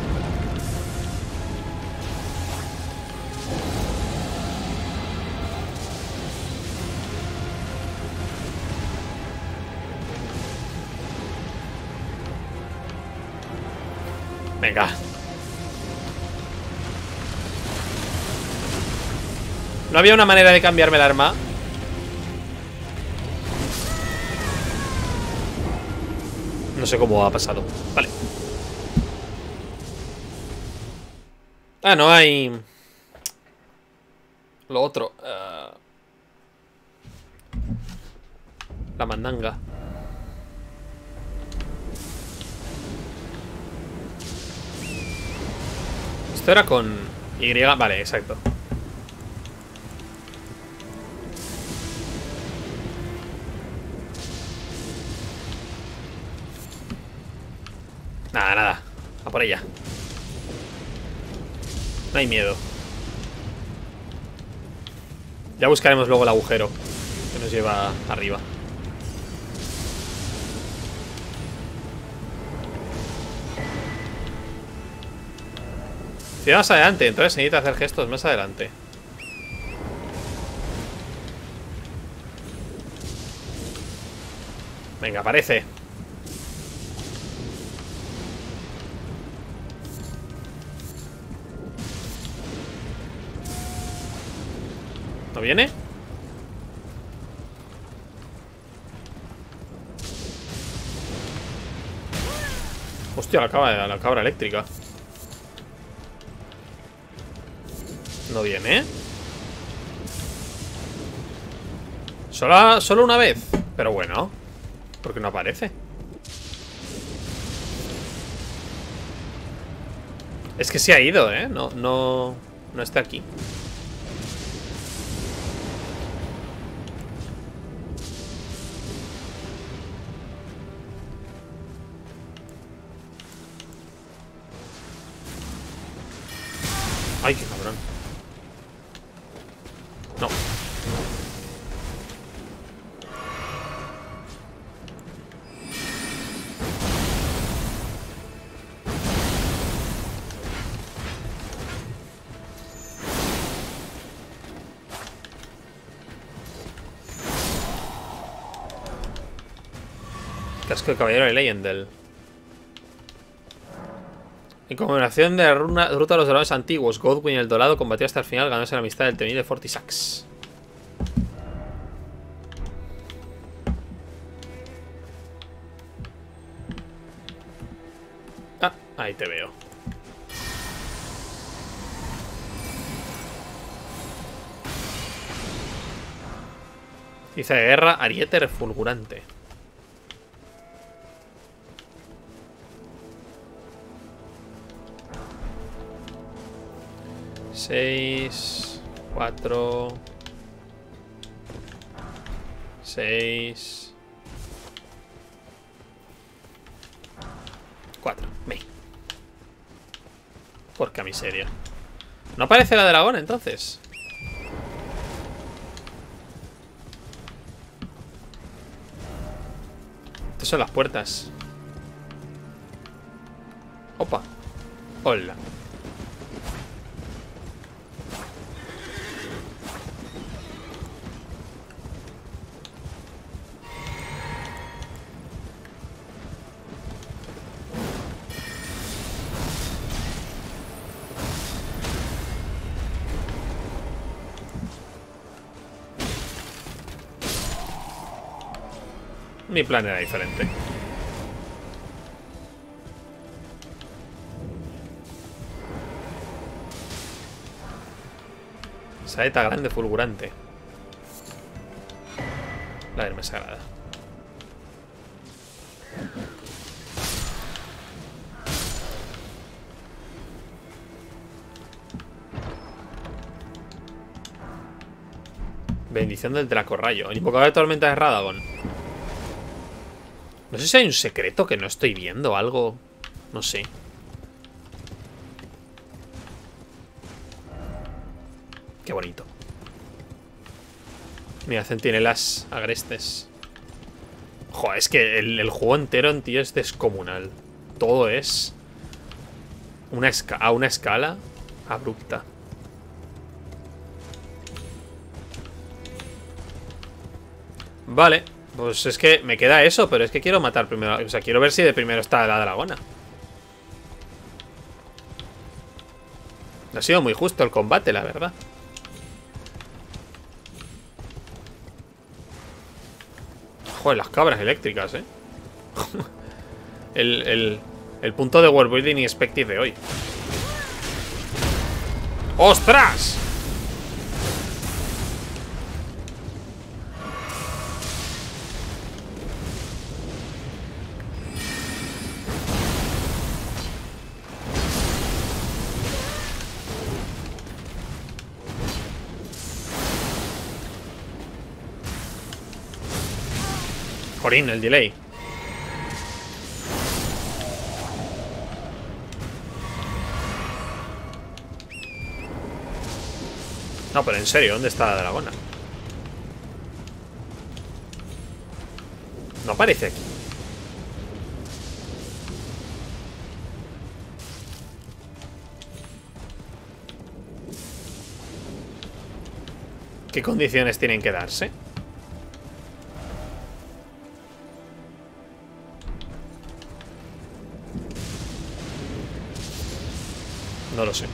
Venga. ¿No había una manera de cambiarme el arma? No sé cómo ha pasado. Vale. Ah, no hay... Lo otro. Uh... La mandanga. Esto era con Y. Vale, exacto. Nada, nada. A por ella. No hay miedo. Ya buscaremos luego el agujero que nos lleva arriba. Si más adelante, entonces necesita hacer gestos más adelante. Venga, aparece. ¿No viene? Hostia, la cabra, la cabra eléctrica. ¿No viene? Solo, solo una vez. Pero bueno, ¿por qué no aparece? Es que se ha ido, ¿eh? No, no, no está aquí. Ay, qué cabrón. No. Casco de caballero de Leyendel. En conmemoración de la runa, ruta de los dragones antiguos, Godwyn el Dorado combatió hasta el final, ganándose la amistad del temible Fortisax. Ah, ahí te veo. Dice de guerra, ariete refulgurante. Seis, cuatro, seis, cuatro. Ve. Porca miseria. ¿No aparece la dragón entonces? Estas son las puertas. Opa. Hola. Mi plan era diferente. Saeta grande fulgurante. La arma sagrada. Bendición del Dracorrayo. El invocador de tormenta de Radagon. No sé si hay un secreto que no estoy viendo. Algo. No sé. Qué bonito. Mira, centinelas agrestes. Joder, es que el, el juego entero, tío, es descomunal. Todo es una esca a una escala abrupta. Vale, pues es que me queda eso, pero es que quiero matar primero. O sea, quiero ver si de primero está la dragona. No ha sido muy justo el combate, la verdad. Joder, las cabras eléctricas, eh. el, el, el punto de world building y expective de hoy. ¡Ostras! Jorín, el delay. No, pero en serio, ¿dónde está la dragona? No aparece aquí. ¿Qué condiciones tienen que darse? No lo sé.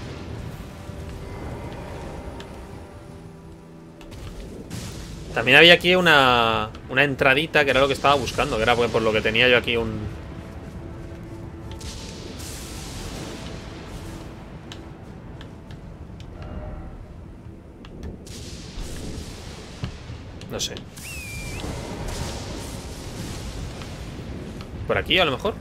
También había aquí una Una entradita que era lo que estaba buscando. Que era por lo que tenía yo aquí un... No sé. Por aquí a lo mejor.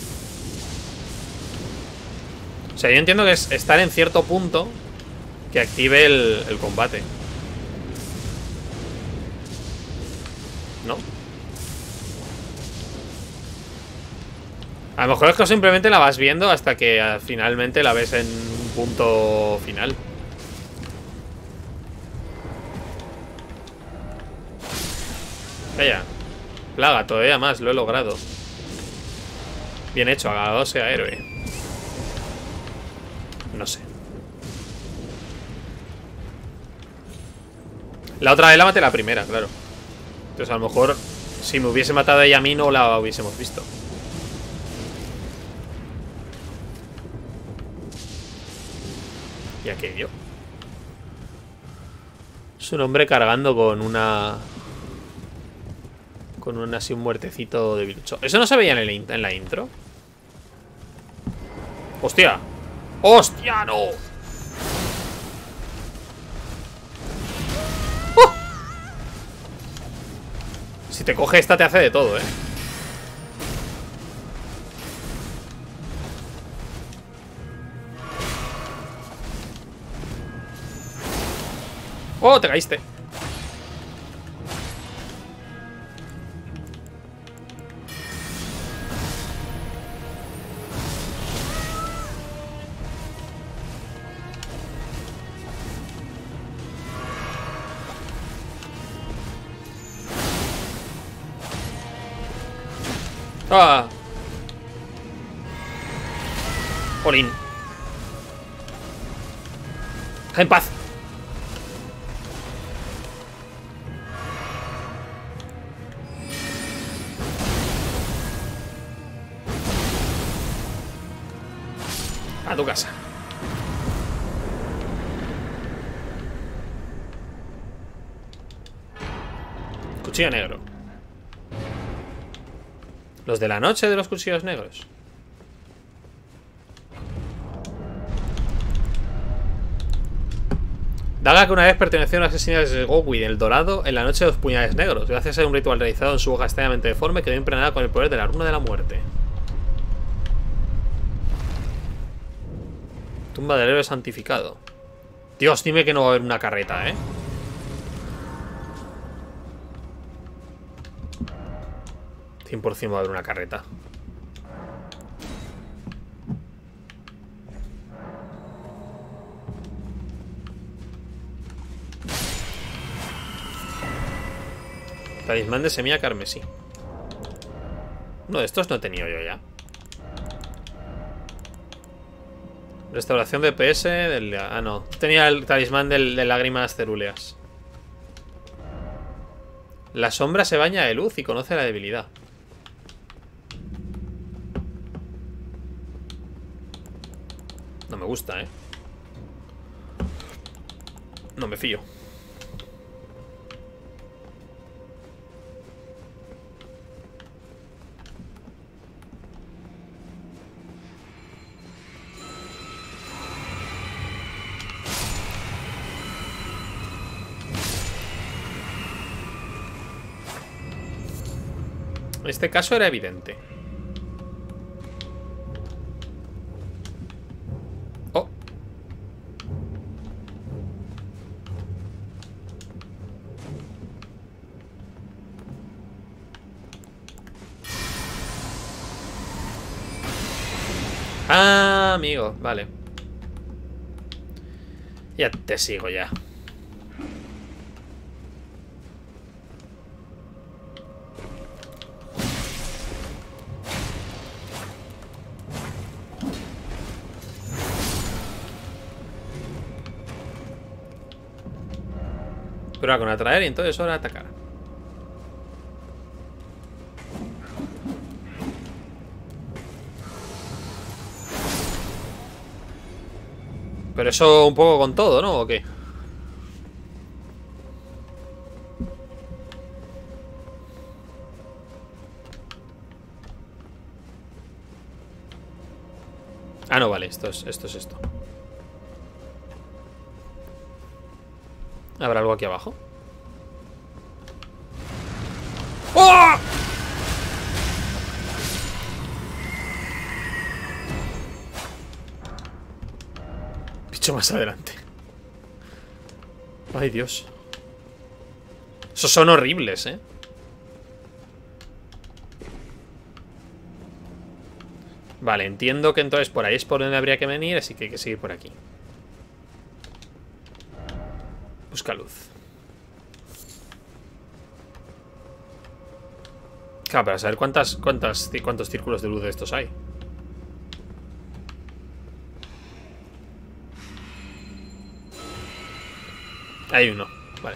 O sea, yo entiendo que es estar en cierto punto que active el, el combate. ¿No? A lo mejor es que simplemente la vas viendo hasta que uh, finalmente la ves en un punto final. Vaya. Plaga, todavía más, lo he logrado. Bien hecho, Agadado sea héroe. No sé. La otra vez la maté la primera, claro. Entonces a lo mejor si me hubiese matado ella a mí no la hubiésemos visto. Y aquello. Es un hombre cargando con una... Con un así un muertecito de bicho. ¿Eso no se veía en, el, en la intro? ¡Hostia! ¡Hostia, no! ¡Oh! Si te coge esta te hace de todo, ¿eh? ¡Oh, te caíste! ¡Ah! Olin. En paz. A tu casa. Cuchillo negro. Los de la noche de los cuchillos negros. Daga que una vez perteneció a una asesina de Gowin, el Dorado, en la noche de los puñales negros. Gracias a un ritual realizado en su hoja extrañamente deforme, quedó impregnada con el poder de la runa de la muerte. Tumba del héroe santificado. Dios, dime que no va a haber una carreta, ¿eh? cien por cien va a haber una carreta. Talismán de semilla carmesí. Uno de estos no he tenido yo ya. Restauración de P S del... Ah, no. Tenía el talismán del, de lágrimas cerúleas. La sombra se baña de luz y conoce la debilidad. No me gusta, ¿eh? No me fío. En este caso era evidente. Oh. Ah, amigo, vale. Ya te sigo ya. Pero con atraer y entonces hora de atacar. Pero eso un poco con todo, ¿no? ¿O qué? Ah, no, vale, esto es esto. Es esto. ¿Habrá algo aquí abajo? ¡Oh! Bicho más adelante. Ay, Dios. Esos son horribles, ¿eh? Vale, entiendo que entonces por ahí es por donde habría que venir, así que hay que seguir por aquí. Busca luz. Claro, para saber cuántas, cuántas, cuántos círculos de luz de estos hay. Hay uno, vale.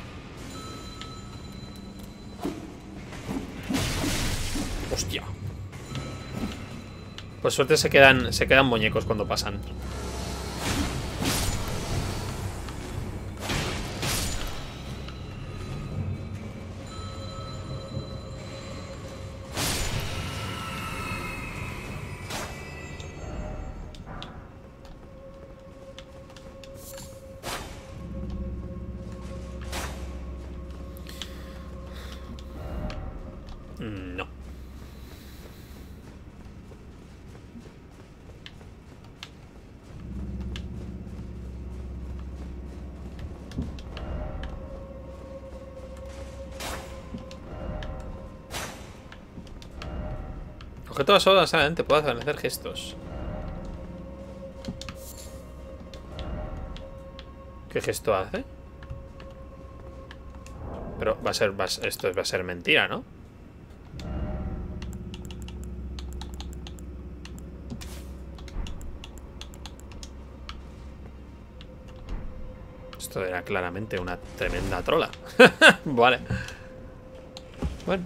Hostia. Por suerte se quedan, se quedan muñecos cuando pasan. No. Objeto basado solamente puedo hacer gestos. ¿Qué gesto hace? Pero va a ser, va a, esto va a ser mentira, ¿no? Esto era claramente una tremenda trola. Vale. Bueno.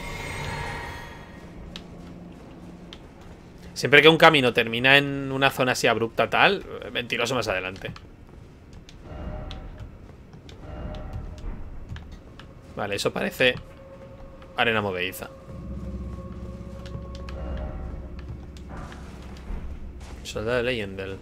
Siempre que un camino termina en una zona así abrupta tal, mentiroso más adelante. Vale, eso parece arena movediza. Soldado de Leyendel.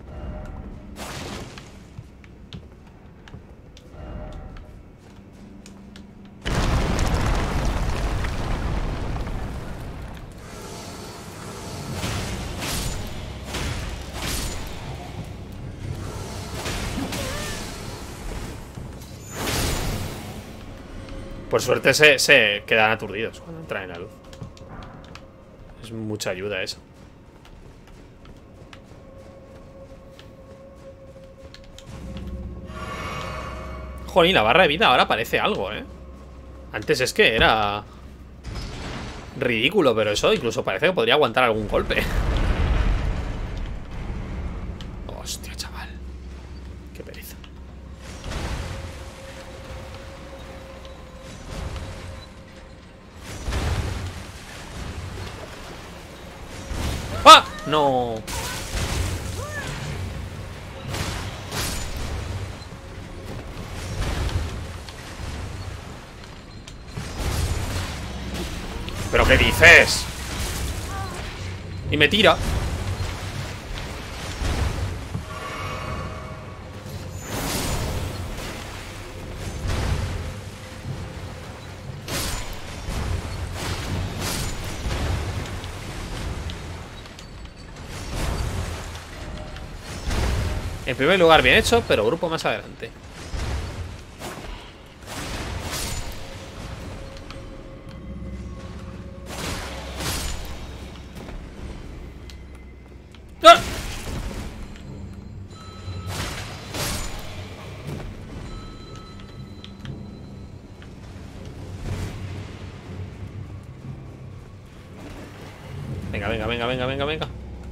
Por suerte se, se quedan aturdidos cuando entran en la luz. Es mucha ayuda eso. Jolín, la barra de vida ahora parece algo, ¿eh? Antes es que era ridículo, pero eso incluso parece que podría aguantar algún golpe. Hostia, chaval. Qué pereza. ¡Ah! No. ¿Pero qué dices? Y me tira. En primer lugar, bien hecho, pero grupo más adelante. ¡Ah! Venga, venga, venga, venga, venga, venga.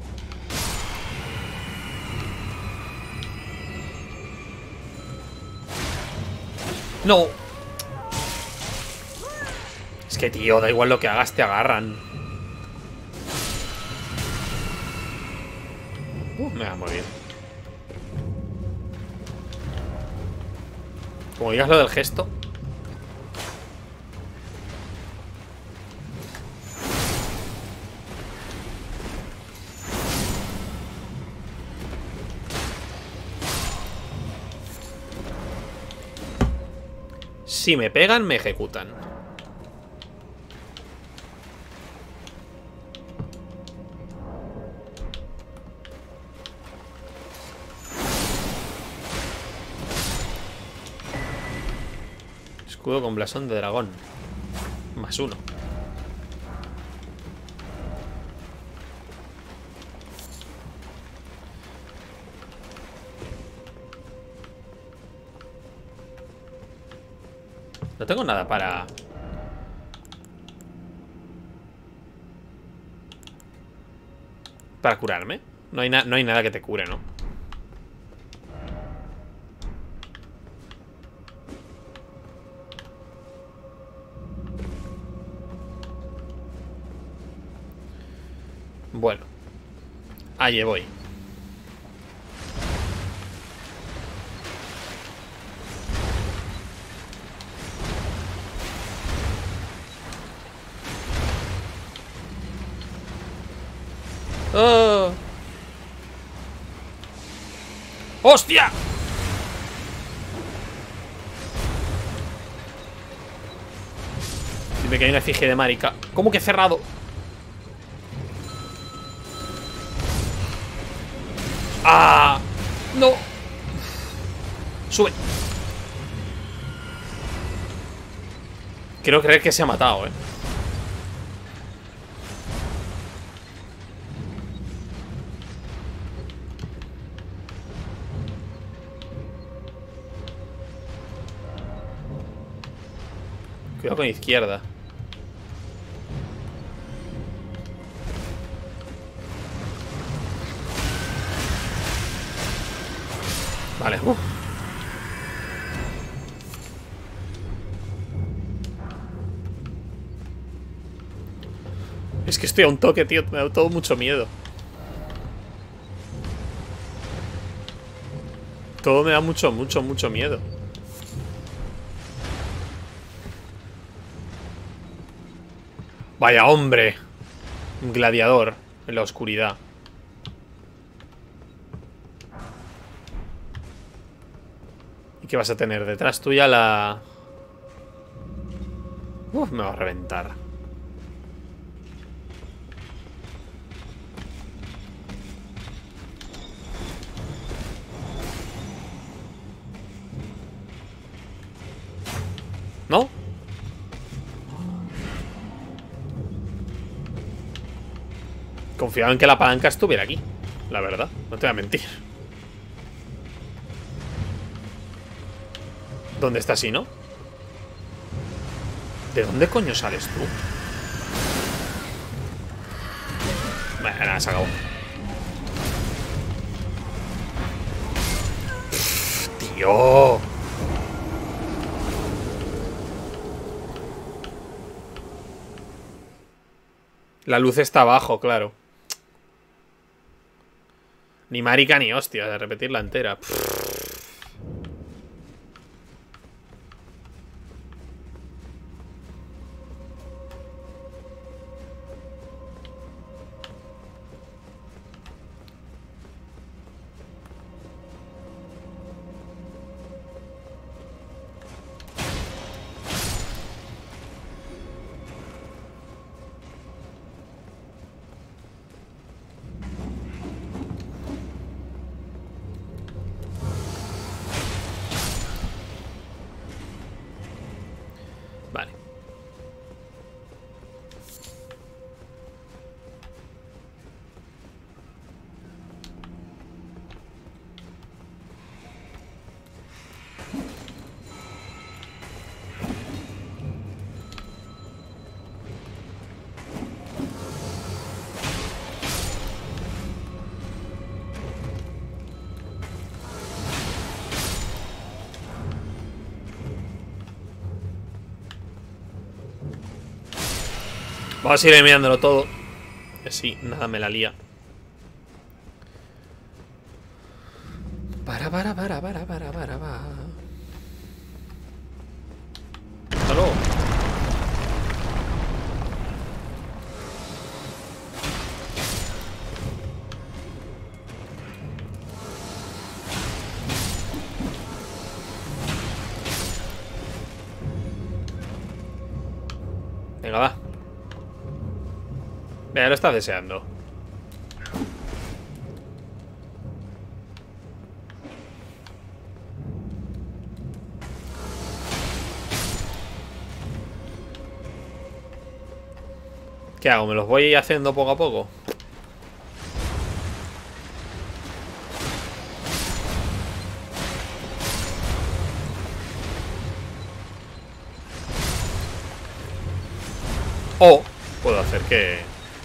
No. Es que, tío, da igual lo que hagas, te agarran. Uh, me va muy bien. Como digas lo del gesto. Si me pegan, me ejecutan. Escudo con blasón de dragón. Más uno. No tengo nada para... Para curarme. No hay, na no hay nada que te cure, ¿no? Bueno. Allí voy. ¡Oh! ¡Hostia! Dime que hay una efigie de marica. ¿Cómo que cerrado? ¡Ah! ¡No! Sube. Quiero creer que se ha matado, eh. Cuidado con izquierda. Vale, uh. Es que estoy a un toque, tío. Me da todo mucho miedo. Todo me da mucho, mucho, mucho miedo. Vaya hombre. Un gladiador en la oscuridad. ¿Y qué vas a tener? Detrás tuya la... Uf, me va a reventar. ¿No? Confiaba en que la palanca estuviera aquí. La verdad, no te voy a mentir. ¿Dónde está Sino? ¿De dónde coño sales tú? Bueno, nada, se acabó. Tío. La luz está abajo, claro. Ni marica ni hostia, de repetirla entera. Pff. Vale. Vamos a ir mirándolo todo. Sí, nada me la lía. Para, para, para, para, para, para, para. Hasta luego. Venga, va. Mira, lo estás deseando. ¿Qué hago? ¿Me los voy haciendo poco a poco? O puedo hacer que...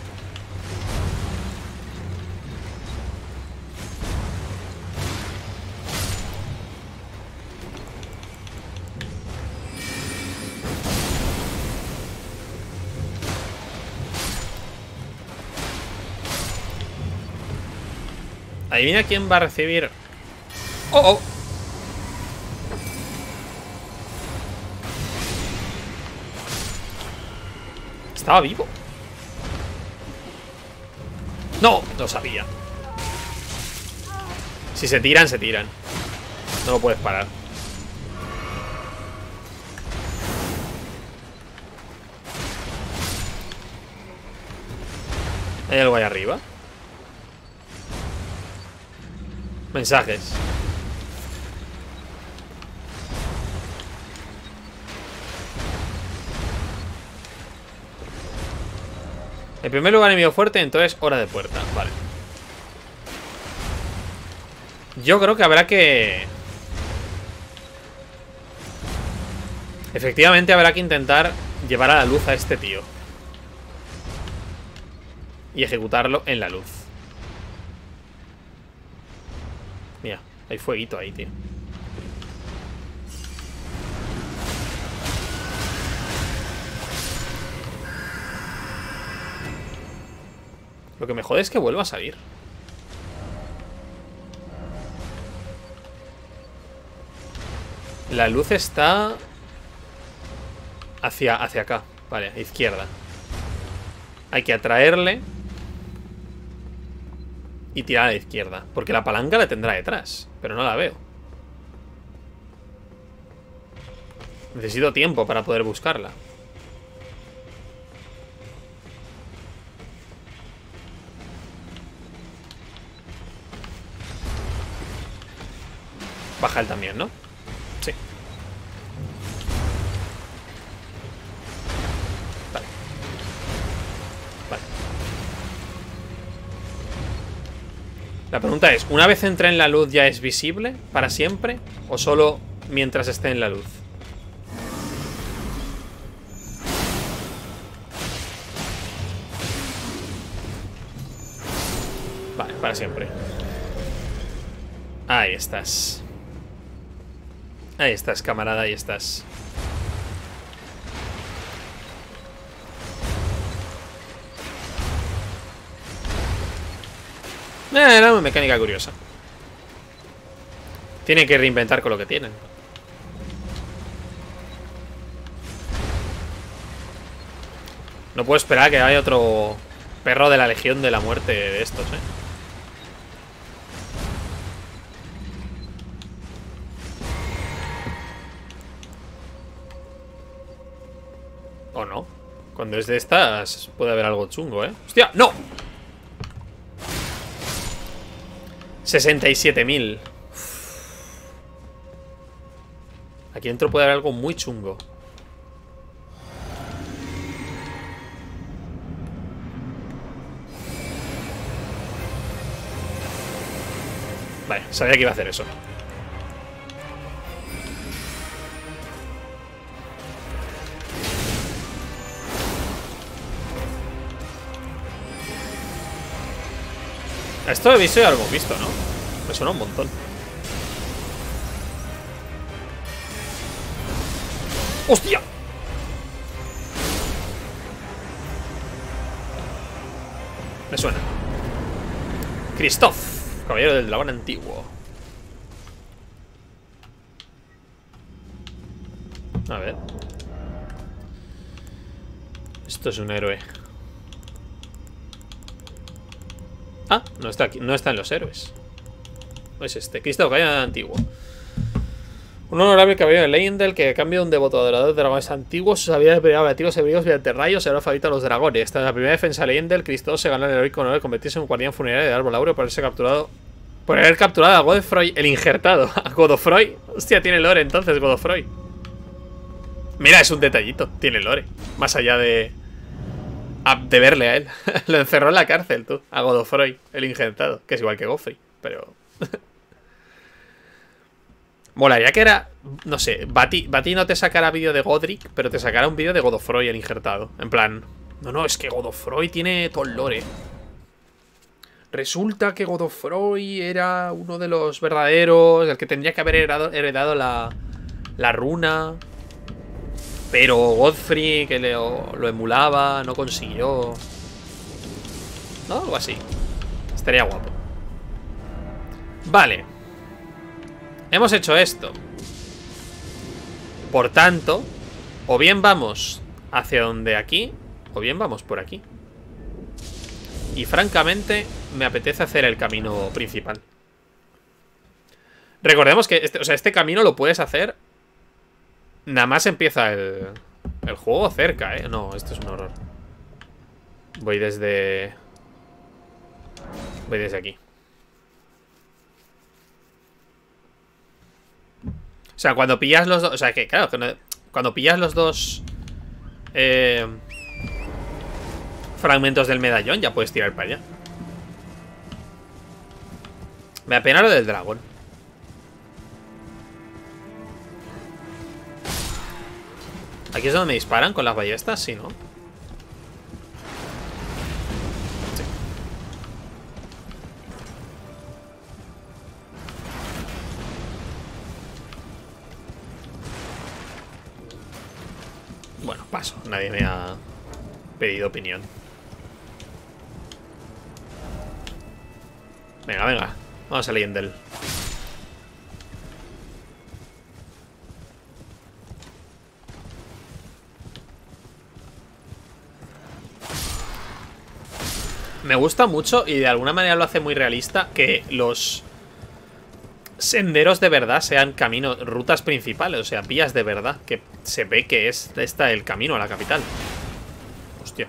Adivina quién va a recibir... ¡Oh, oh! ¿Estaba vivo? No, no sabía. Si se tiran, se tiran. No lo puedes parar. ¿Hay algo ahí arriba? Mensajes. En primer lugar, enemigo fuerte, entonces hora de puerta. Vale. Yo creo que habrá que... Efectivamente habrá que intentar llevar a la luz a este tío. Y ejecutarlo en la luz. Mira, hay fueguito ahí, tío. Lo que me jode es que vuelva a salir. La luz está hacia, hacia acá. Vale, a izquierda. Hay que atraerle y tirar a la izquierda, porque la palanca la tendrá detrás, pero no la veo. Necesito tiempo para poder buscarla. Baja él también, ¿no? Sí. Vale. Vale. La pregunta es, ¿una vez entre en la luz ya es visible para siempre? ¿O solo mientras esté en la luz? Vale, para siempre. Ahí estás. Ahí estás, camarada, ahí estás. Eh, era una mecánica curiosa. Tienen que reinventar con lo que tienen. No puedo esperar que haya otro perro de la Legión de la Muerte de estos, eh. ¿O no? Cuando es de estas puede haber algo chungo, ¿eh? ¡Hostia! ¡No! sesenta y siete mil. Aquí dentro puede haber algo muy chungo. Vale, sabía que iba a hacer eso. Esto he visto y algo visto, ¿no? Me suena un montón. ¡Hostia! Me suena. Christoph, caballero del dragón antiguo. A ver. Esto es un héroe. Ah, no está aquí, no está en los héroes. No es este, Cristo, caballero antiguo. Un honorable caballero de Leyendel que a cambio de un devoto adorador de dragones antiguos sus habilidades de pelear a enemigos mediante rayos era favorito a los dragones. Tras la primera defensa de Leyendel, Cristo se ganó el heroico honor de convertirse en un guardián funerario de árbol áureo por haberse capturado. Por haber capturado a Godfroy el injertado. A Godofroy. Hostia, tiene lore entonces Godofroy. Mira, es un detallito. Tiene lore. Más allá de. De verle a él. Lo encerró en la cárcel, tú. A Godofroy, el injertado. Que es igual que Godfrey, pero. Molaría que era. No sé, Bati, Bati no te sacará vídeo de Godric, pero te sacará un vídeo de Godofroy, el injertado. En plan. No, no, es que Godofroy tiene todo el lore. Resulta que Godofroy era uno de los verdaderos, el que tendría que haber heredado, heredado la, la runa. Pero Godfrey, que le, lo emulaba, no consiguió. ¿No? Algo así. Estaría guapo. Vale. Hemos hecho esto. Por tanto, o bien vamos hacia donde aquí, o bien vamos por aquí. Y francamente, me apetece hacer el camino principal. Recordemos que este, o sea, este camino lo puedes hacer. Nada más empieza el, el juego cerca, ¿eh? No, esto es un horror. Voy desde... Voy desde aquí. O sea, cuando pillas los dos... O sea, que claro, que no, cuando pillas los dos... Eh, fragmentos del medallón, ya puedes tirar para allá. Me apena lo del dragón. ¿Aquí es donde me disparan con las ballestas? Sí, ¿no? Sí. Bueno, paso. Nadie me ha pedido opinión. Venga, venga. Vamos a Leyendell. Me gusta mucho y de alguna manera lo hace muy realista que los senderos de verdad sean caminos, rutas principales, o sea, vías de verdad, que se ve que es esta el camino a la capital. Hostia.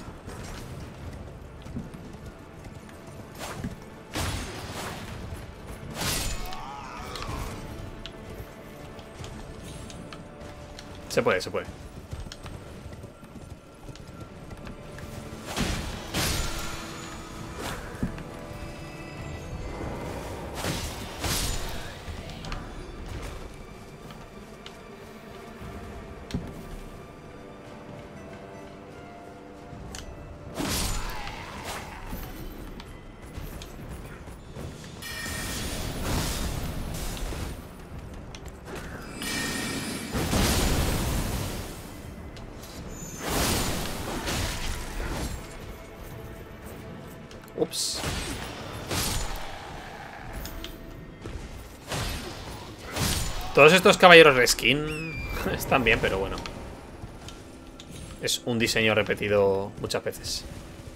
Se puede, se puede. Ups. Todos estos caballeros reskin están bien, pero bueno. Es un diseño repetido muchas veces.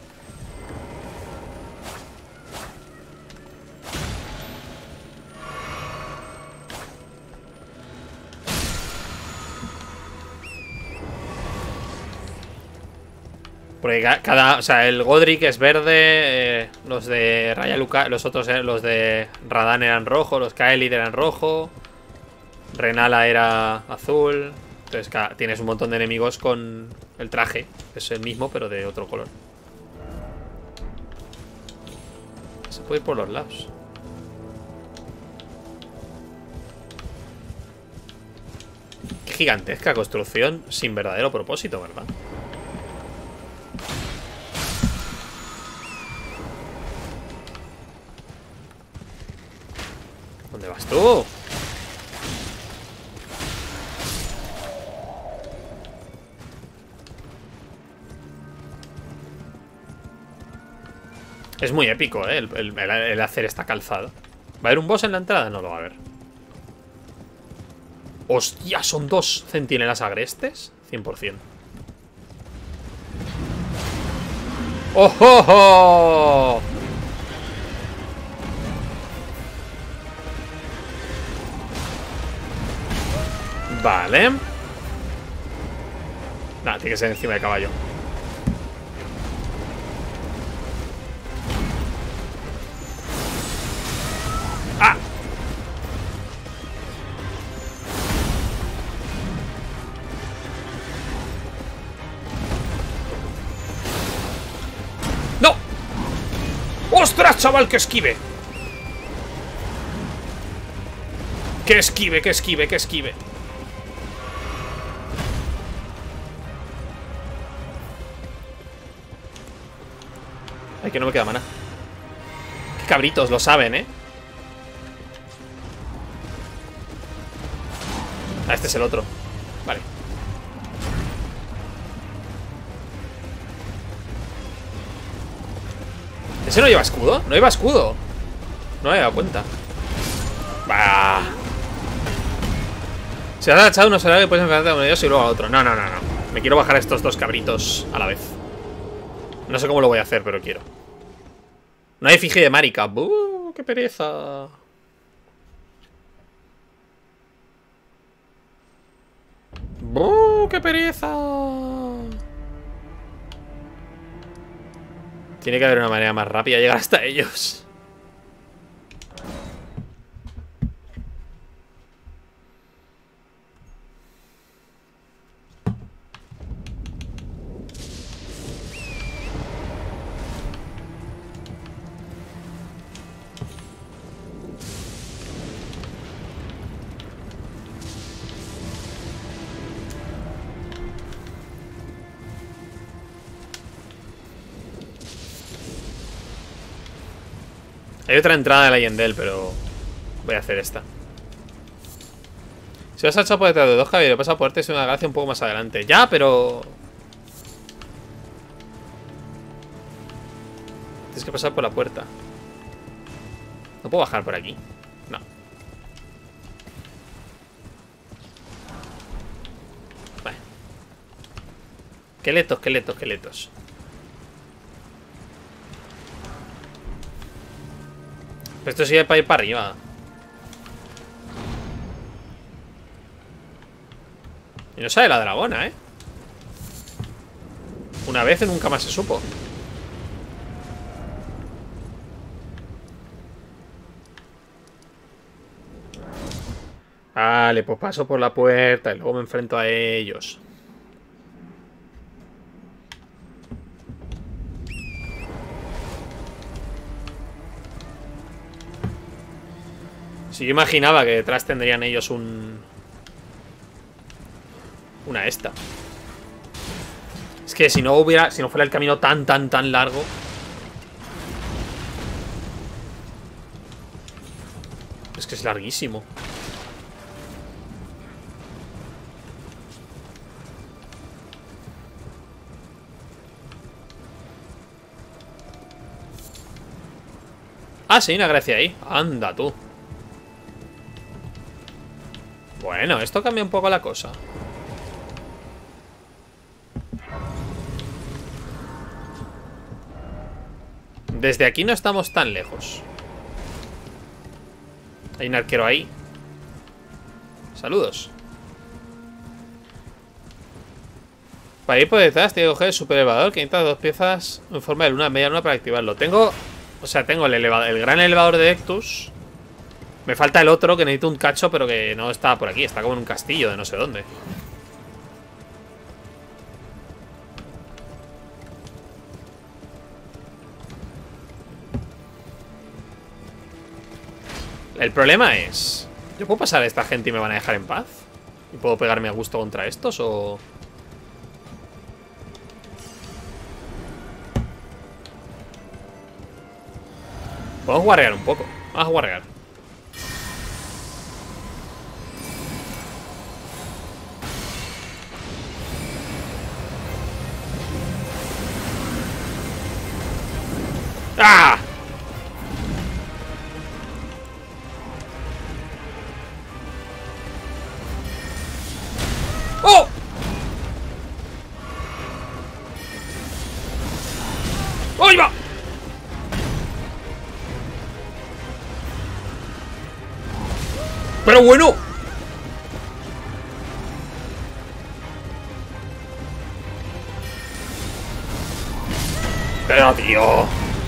Porque cada, o sea, el Godric es verde, eh, los de Raya Luca, los otros, eh, los de Radahn eran rojo, los Kaelid eran rojo, Renala era azul. Entonces tienes un montón de enemigos con el traje, es el mismo pero de otro color. Se puede ir por los lados. Qué gigantesca construcción sin verdadero propósito, ¿verdad? ¿Dónde vas tú? Es muy épico, ¿eh? El, el, el hacer esta calzada. ¿Va a haber un boss en la entrada? No lo va a haber. ¡Hostia! ¿Son dos centinelas agrestes? cien por cien. ¡Oh, oh, oh! Vale. Nada, tiene que ser encima del caballo. ¡Ah! ¡No! ¡Ostras, chaval! ¡Que esquive! ¡Que esquive, que esquive, que esquive! Ay, que no me queda mana. Qué cabritos, lo saben, ¿eh? Ah, este es el otro. Vale. ¿Ese no lleva escudo? No lleva escudo. No me he dado cuenta. Bah. Si has agachado no será que puedes enfrentarte a uno de ellos y luego a otro. No, no, no, no. Me quiero bajar a estos dos cabritos a la vez. No sé cómo lo voy a hacer, pero quiero. No hay efigie de Marika. ¡Buh! ¡Qué pereza! ¡Buh! ¡Qué pereza! Tiene que haber una manera más rápida de llegar hasta ellos. Hay otra entrada de Leyendell, pero voy a hacer esta. Si vas a echar por detrás de dos caballeros, vas a poderte hacer una gracia un poco más adelante. Ya, pero... tienes que pasar por la puerta. No puedo bajar por aquí. No. Vale. Esqueletos, esqueletos, esqueletos. Pero esto sigue para ir para arriba. Y no sale la dragona, ¿eh? Una vez y nunca más se supo. Vale, pues paso por la puerta y luego me enfrento a ellos. Si yo imaginaba que detrás tendrían ellos un... Una esta. Es que si no hubiera... Si no fuera el camino tan, tan, tan largo... Es que es larguísimo. Ah, sí, una gracia ahí. Anda tú. Bueno, esto cambia un poco la cosa. Desde aquí no estamos tan lejos. Hay un arquero ahí. Saludos. Para ir por detrás tengo que coger el super elevador que necesita dos piezas en forma de luna, media luna para activarlo. Tengo... O sea, tengo el, elevador, el gran elevador de Dectus. Me falta el otro que necesito un cacho, pero que no está por aquí. Está como en un castillo de no sé dónde. El problema es... ¿Yo puedo pasar a esta gente y me van a dejar en paz? ¿Y puedo pegarme a gusto contra estos o...? Podemos guarrear un poco. Vamos a guarrear. ¡Ah! ¡Oh! ¡Ahí va! Pero bueno. Pero tío.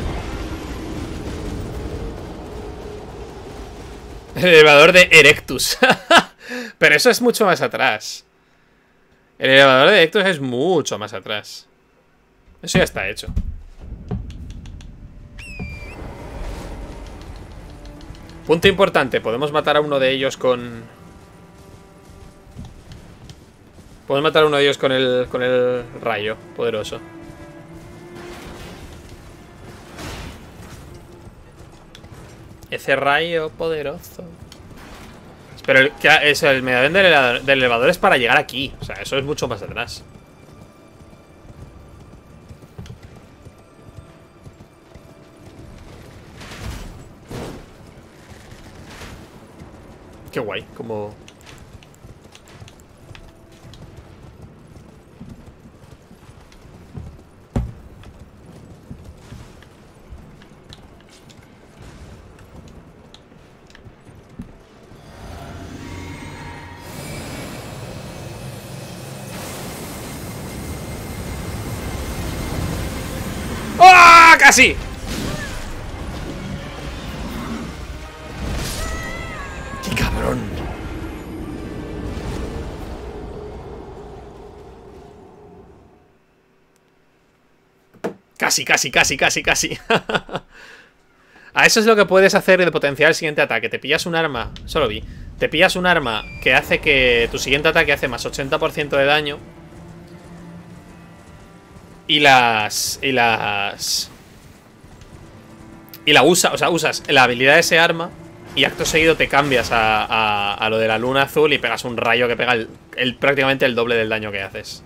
El elevador de Erectus. Pero eso es mucho más atrás. El elevador de Erectus es mucho más atrás. Eso ya está hecho. Punto importante, podemos matar a uno de ellos con... Podemos matar a uno de ellos con el, con el rayo poderoso. Ese rayo poderoso. Pero el, es el medallón del elevador, del elevador es para llegar aquí. O sea, eso es mucho más atrás. Qué guay, como... ¡Ah! ¡Casi! ¡Qué cabrón! Casi, casi, casi, casi, casi. A eso es lo que puedes hacer de potenciar el siguiente ataque. Te pillas un arma, solo vi. Te pillas un arma que hace que tu siguiente ataque hace más ochenta por ciento de daño. Y las... Y las... Y la usas, o sea, usas la habilidad de ese arma y acto seguido te cambias a, a, a lo de la luna azul y pegas un rayo que pega el, el, prácticamente el doble del daño que haces.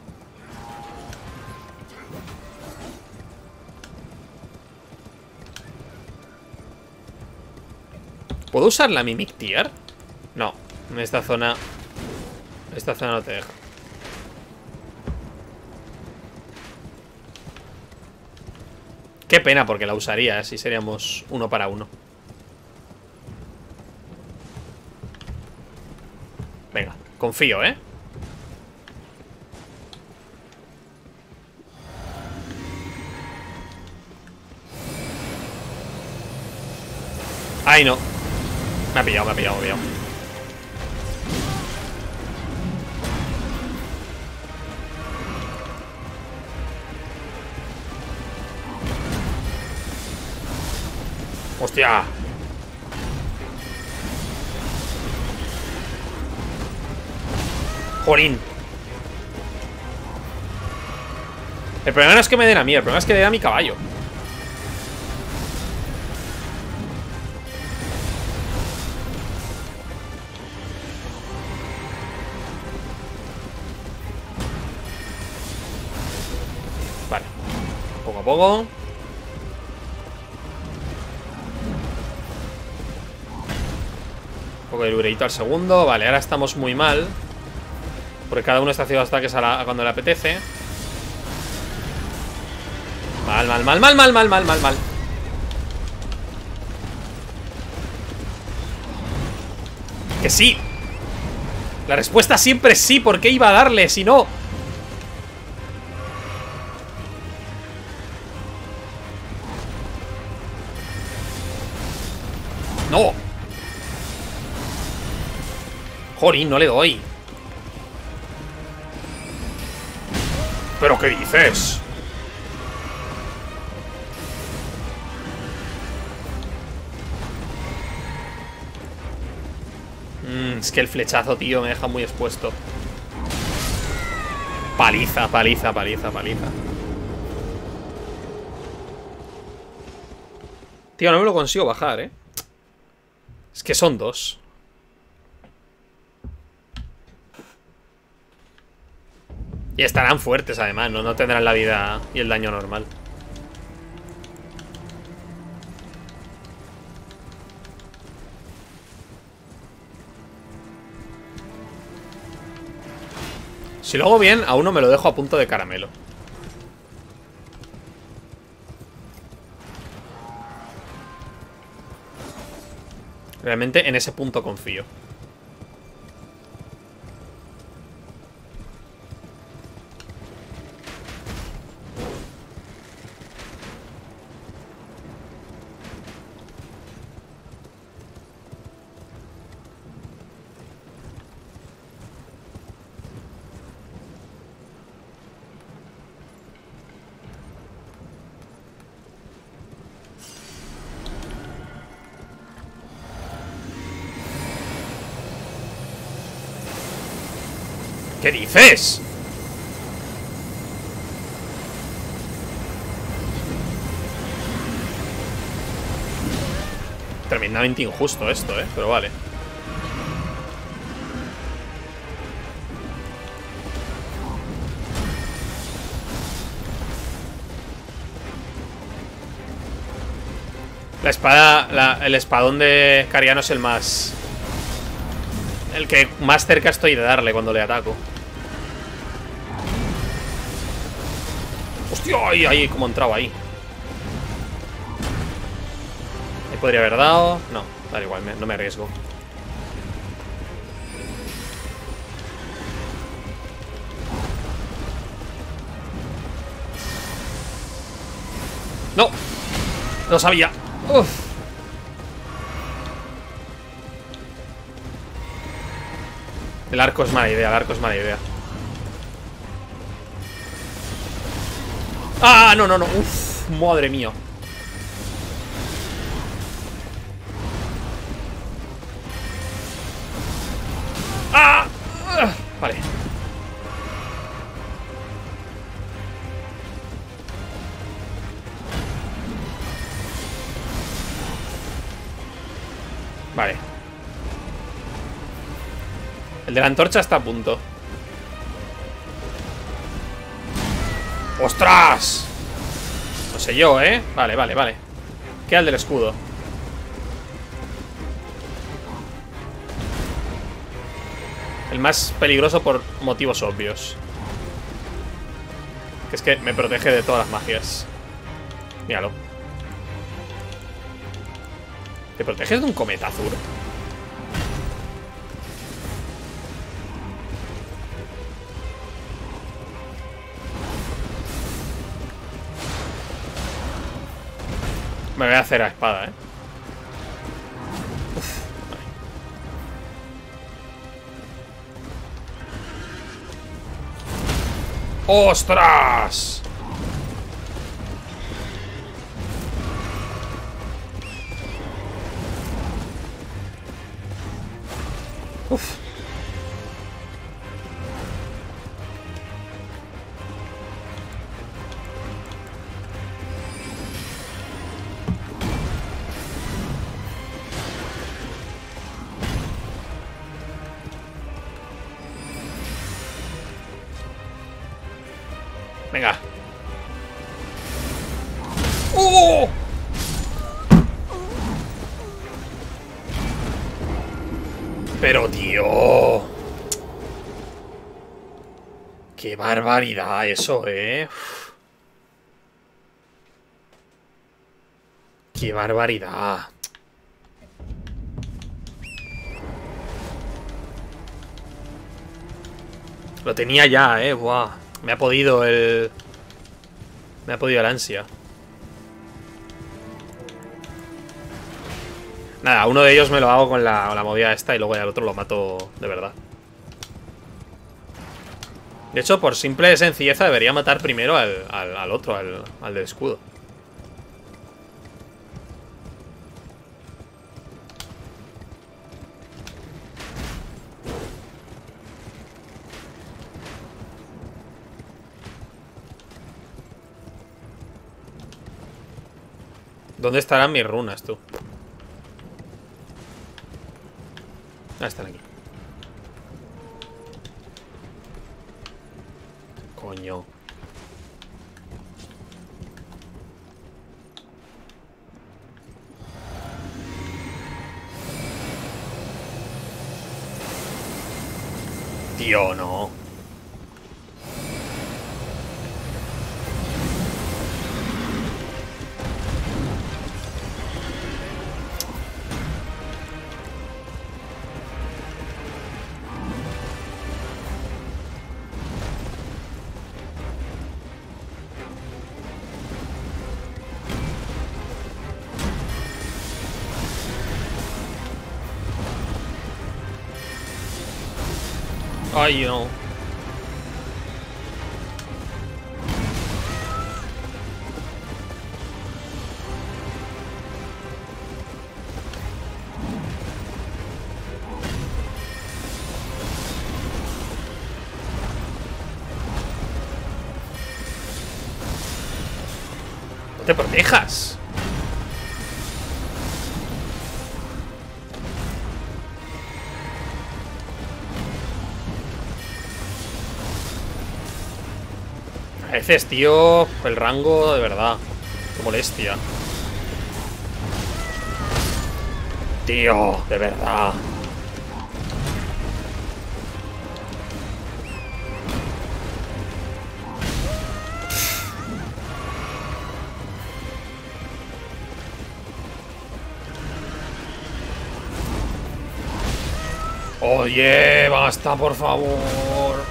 ¿Puedo usar la Mimic Tier? No, en esta zona. Esta zona no te deja. Qué pena, porque la usaría, así seríamos uno para uno. Venga, confío, ¿eh? Ay, no. Me ha pillado, me ha pillado, me ha pillado. ¡Hostia! ¡Jolín! El problema no es que me den a mí, el problema es que le den a mi caballo. Vale. Poco a poco. Un poco de lureito al segundo. Vale, ahora estamos muy mal, porque cada uno está haciendo ataques a, la, a cuando le apetece. Mal, mal, mal, mal, mal, mal, mal, mal, mal. Que sí. La respuesta siempre es sí. ¿Por qué iba a darle si no? No. Jorín, no le doy. ¿Pero qué dices? Mm, es que el flechazo, tío, me deja muy expuesto. Paliza, paliza, paliza, paliza. Tío, no me lo consigo bajar, eh. Es que son dos. Y estarán fuertes, además, ¿no? No tendrán la vida y el daño normal. Si lo hago bien, a uno me lo dejo a punto de caramelo. Realmente en ese punto confío. ¿Qué dices? Tremendamente injusto esto, eh, pero vale. La espada, la, el espadón de Cariano es el más... El que más cerca estoy de darle cuando le ataco. Hostia, ahí, ahí, cómo he entrado ahí. Ahí podría haber dado. No, da igual, me, no me arriesgo. No, lo sabía. Uf. El arco es mala idea, el arco es mala idea. ¡Ah! No, no, no. Uf, madre mía. ¡Ah! Vale. Vale. El de la antorcha está a punto. ¡Ostras! No sé yo, ¿eh? Vale, vale, vale. Queda el del escudo. El más peligroso por motivos obvios. Que es que me protege de todas las magias. Míralo. ¿Te proteges de un cometa azul? Me voy a hacer a espada, eh. Uf. ¡Ostras! Uf. Venga. ¡Oh! Pero, tío. Qué barbaridad eso, eh. Uf. Qué barbaridad. Lo tenía ya, eh. Buah. Me ha podido el... Me ha podido el ansia. Nada, uno de ellos me lo hago con la, con la movida esta y luego al otro lo mato de verdad. De hecho, por simple sencilleza debería matar primero al, al, al otro, al, al del escudo. ¿Dónde estarán mis runas, tú? Ah, están aquí. Coño. Tío, no. Ay, no. No te protejas. A veces, tío, el rango, de verdad. Qué molestia. Tío, de verdad. Oye, basta, por favor.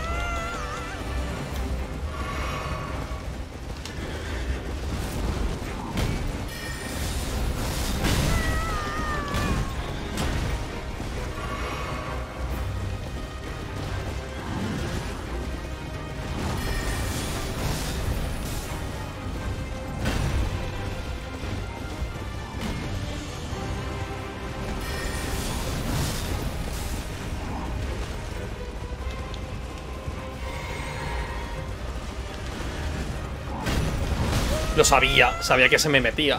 Lo sabía, sabía que se me metía.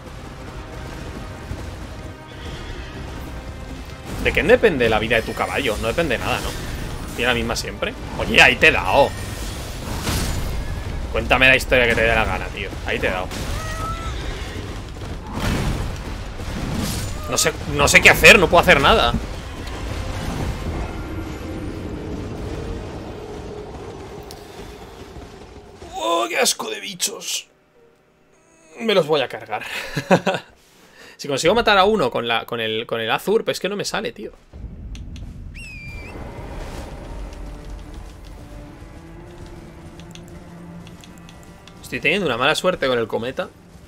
¿De qué depende la vida de tu caballo? No depende de nada, ¿no? Tiene la misma siempre. Oye, ahí te he dado. Cuéntame la historia que te dé la gana, tío. Ahí te he dado. No sé, no sé qué hacer, no puedo hacer nada. ¡Oh, qué asco de bichos! Me los voy a cargar. Si consigo matar a uno con, la, con, el, con el azur, pues es que no me sale, tío. Estoy teniendo una mala suerte con el cometa.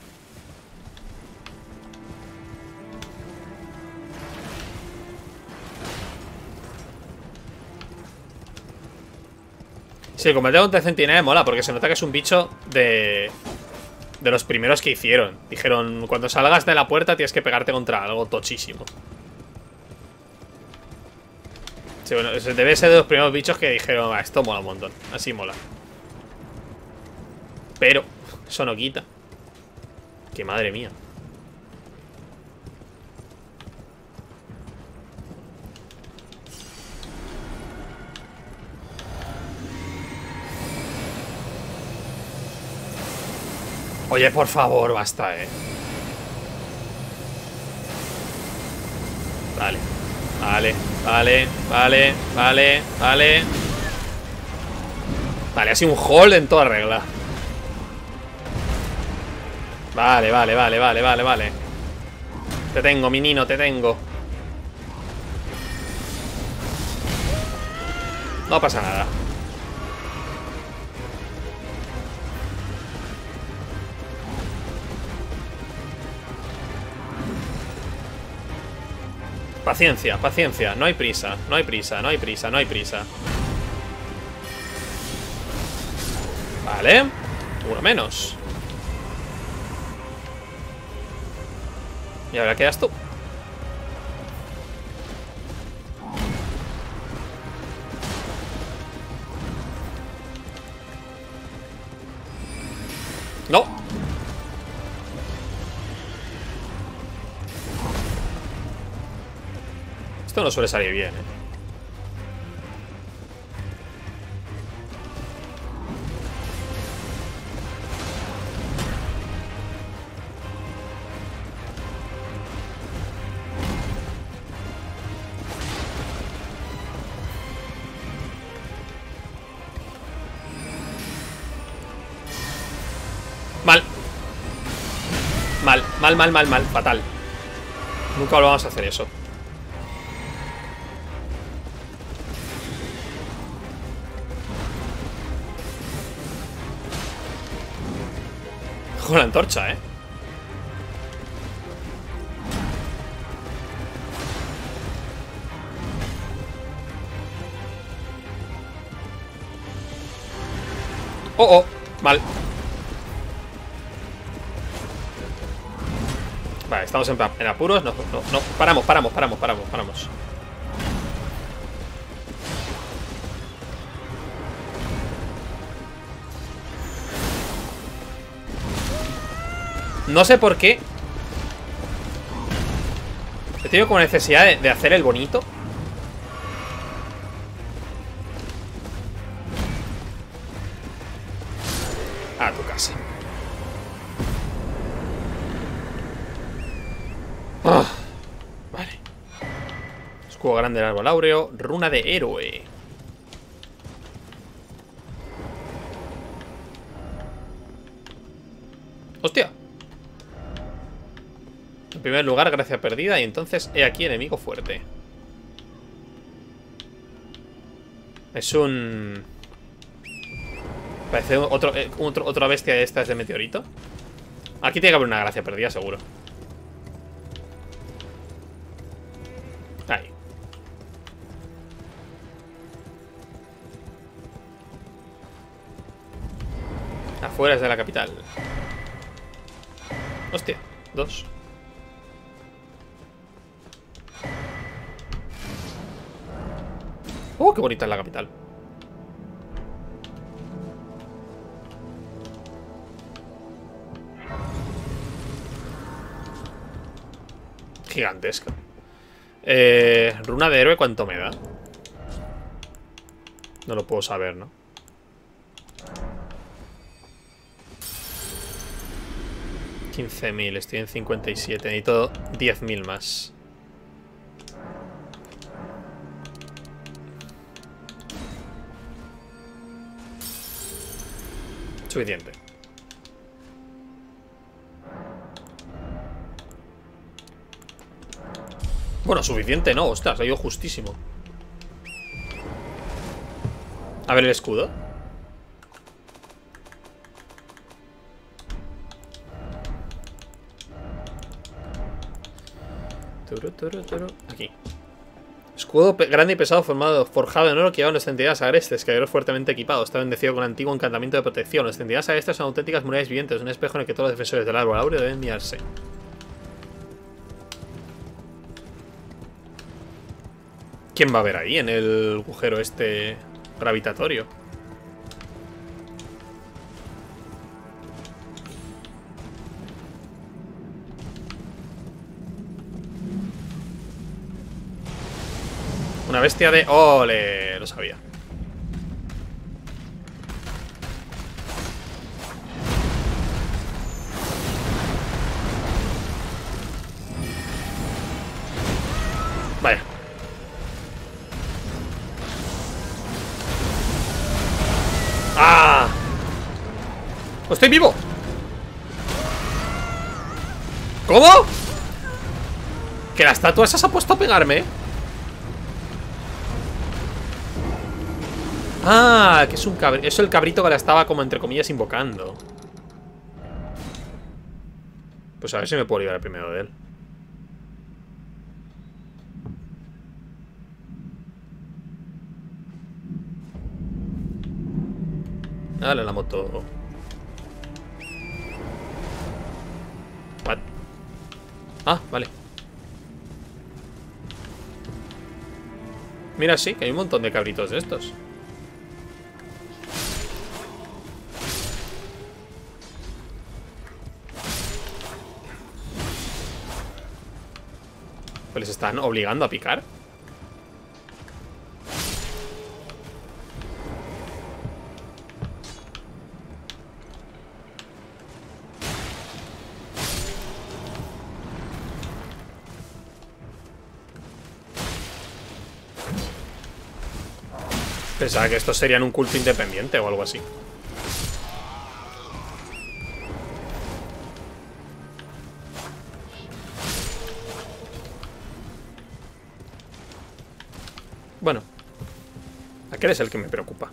Sí, el combate contra el centinela mola porque se nota que es un bicho de... De los primeros que hicieron. Dijeron, cuando salgas de la puerta tienes que pegarte contra algo tochísimo. Sí, bueno, debe ser de los primeros bichos que dijeron, ah, esto mola un montón. Así mola. Pero, eso no quita. Que madre mía. Oye, por favor, basta, eh. Vale. Vale, vale, vale, vale, vale. Vale, ha sido un hold en toda regla. Vale, vale, vale, vale, vale, vale. Te tengo, mi nino, te tengo. No pasa nada. Paciencia, paciencia, no hay prisa, no hay prisa, no hay prisa, no hay prisa. Vale, uno menos. Y ahora quedas tú. No. Esto no suele salir bien, ¿eh? Mal. Mal, mal, mal, mal, mal, fatal. Nunca lo vamos a hacer eso. Con la antorcha, eh. Oh, oh, mal. Vale, estamos en, en apuros. No, no, no, paramos, paramos, paramos, paramos, paramos. No sé por qué he tenido como necesidad de, de hacer el bonito. A tu casa. Oh, vale. Escudo grande del árbol áureo. Runa de héroe. Hostia. En primer lugar, gracia perdida. Y entonces he aquí enemigo fuerte. Es un... Parece otro, eh, otro, otra bestia de estas de meteorito. Aquí tiene que haber una gracia perdida, seguro. Ahí. Afuera es de la capital. Hostia, dos. Oh, qué bonita es la capital. Gigantesca. Eh, runa de héroe, ¿cuánto me da? No lo puedo saber, ¿no? quince mil, estoy en cincuenta y siete. Necesito diez mil más. Suficiente. Bueno, suficiente no, ostras, ha ido justísimo. A ver el escudo. Turu, turu, turu. Aquí. Escudo grande y pesado formado, forjado en oro que llevan los centineladas agrestes, caballeros fuertemente equipados. Está bendecido con antiguo encantamiento de protección. Los centineladas agrestes son auténticas murallas vivientes, un espejo en el que todos los defensores del árbol áureo deben mirarse. ¿Quién va a ver ahí en el agujero este gravitatorio? Una bestia de... ¡Ole! Lo sabía. Vaya. ¡Ah! ¡Estoy vivo! ¿Cómo? Que la estatua esa se ha puesto a pegarme. Ah, que es un cabrito. Es el cabrito que la estaba como entre comillas invocando. Pues a ver si me puedo librar primero de él. Dale la moto. What? Ah, vale. Mira, sí, que hay un montón de cabritos de estos. Pues les están obligando a picar. Pensaba que estos serían un culto independiente o algo así. Bueno, aquel es el que me preocupa.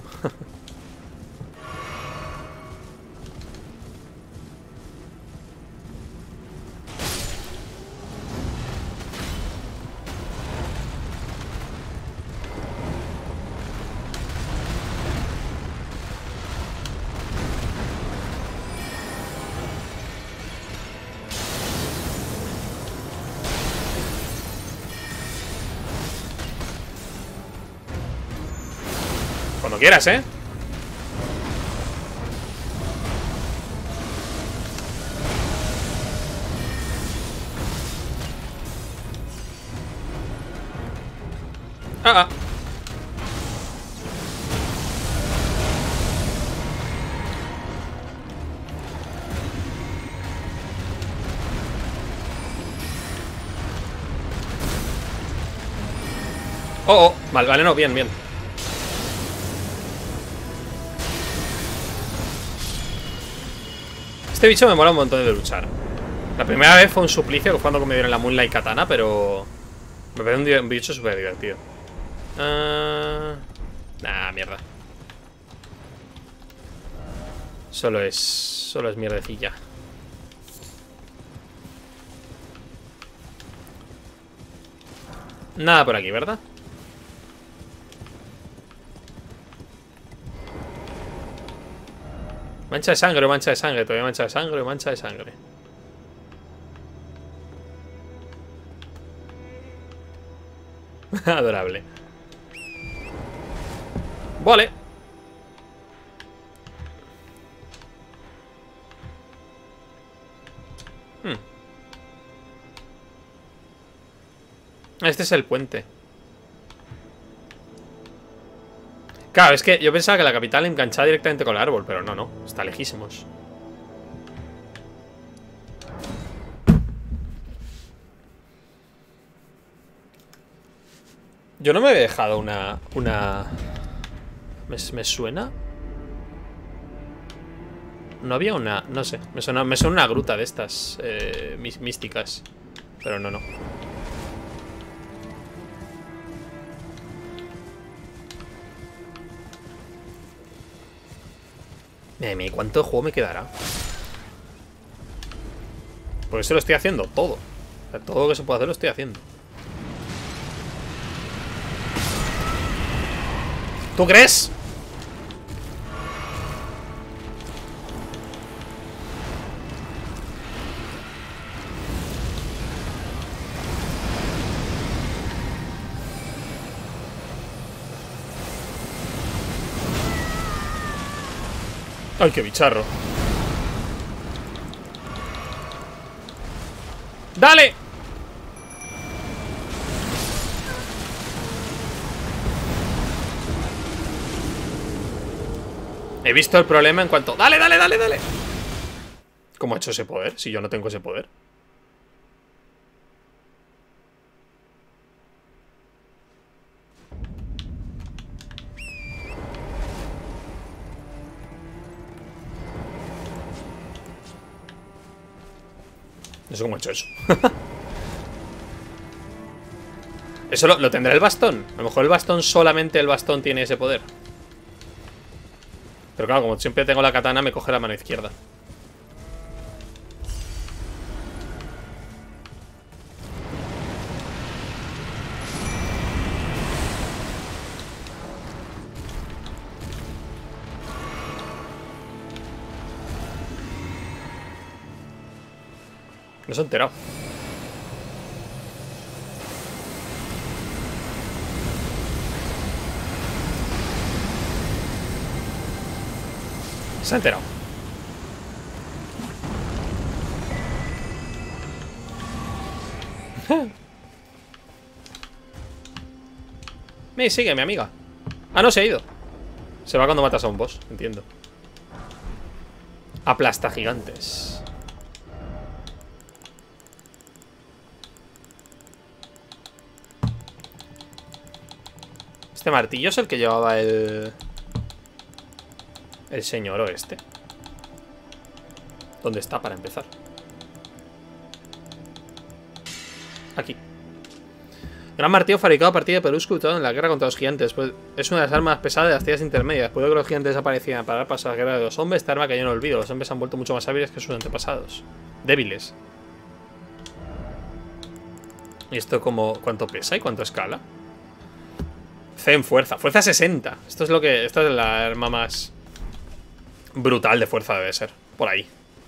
Cuando quieras, ¿eh? Ah, ah. Oh, oh, vale, vale, no, bien, bien. Este bicho me mola un montón de luchar. La primera vez fue un suplicio, que fue cuando me dieron la Moonlight Katana, pero me parece un bicho súper divertido. Uh... Nah, mierda. Solo es... Solo es mierdecilla. Nada por aquí, ¿verdad? Mancha de sangre, mancha de sangre, todavía mancha de sangre, mancha de sangre. Adorable. Vale. Hmm. Este es el puente. Claro, es que yo pensaba que la capital enganchaba directamente con el árbol, pero no, no, está lejísimos. Yo no me había dejado una... una... ¿Me, me suena? no había una... No sé, me suena, me suena una gruta de estas eh, místicas. Pero no, no. Meme, ¿cuánto de juego me quedará? Porque eso lo estoy haciendo todo. O sea, todo lo que se puede hacer lo estoy haciendo. ¿Tú crees? Ay, qué bicharro. ¡Dale! He visto el problema en cuanto... ¡Dale, dale, dale, dale! ¿Cómo ha hecho ese poder? Si yo no tengo ese poder. No sé cómo ha hecho eso. Eso lo, lo tendrá el bastón. A lo mejor el bastón, solamente el bastón tiene ese poder. Pero claro, como siempre tengo la katana, me coge la mano izquierda. No se ha enterado. Se ha enterado. Me sigue mi amiga. Ah, no, se ha ido. Se va cuando matas a un boss, entiendo. Aplasta gigantes. Este martillo es el que llevaba el... El señor oeste. ¿Dónde está para empezar? Aquí. Gran martillo fabricado a partir de Perusco usado en la guerra contra los gigantes. Pues es una de las armas pesadas de las tierras intermedias. Puede que los gigantes desaparecieran para dar paso a la guerra de los hombres. Esta arma cayó en el olvido. Los hombres han vuelto mucho más hábiles que sus antepasados. Débiles. ¿Y esto como cuánto pesa y cuánto escala? C en fuerza. Fuerza sesenta. Esto es lo que... Esta es la arma más brutal de fuerza, debe ser. Por ahí.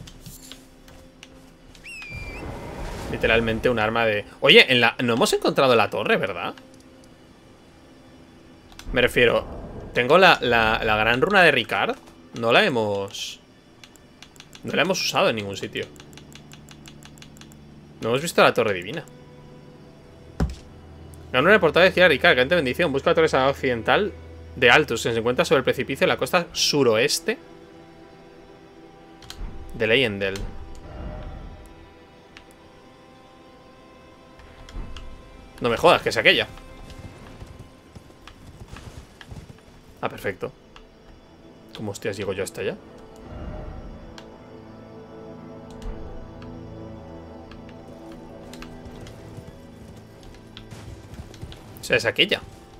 Literalmente un arma de... Oye, en la... no hemos encontrado la torre, ¿verdad? Me refiero... Tengo la, la, la gran runa de Ricard. No la hemos... No la hemos usado en ningún sitio. No hemos visto la torre divina. La runa de portal de Ricard, cante bendición. Busca la torre sagrada occidental de Altus, que se encuentra sobre el precipicio de la costa suroeste de Leyendell. No me jodas, que es aquella. Ah, perfecto. ¿Cómo hostias llego yo hasta allá? O sea, es aquella.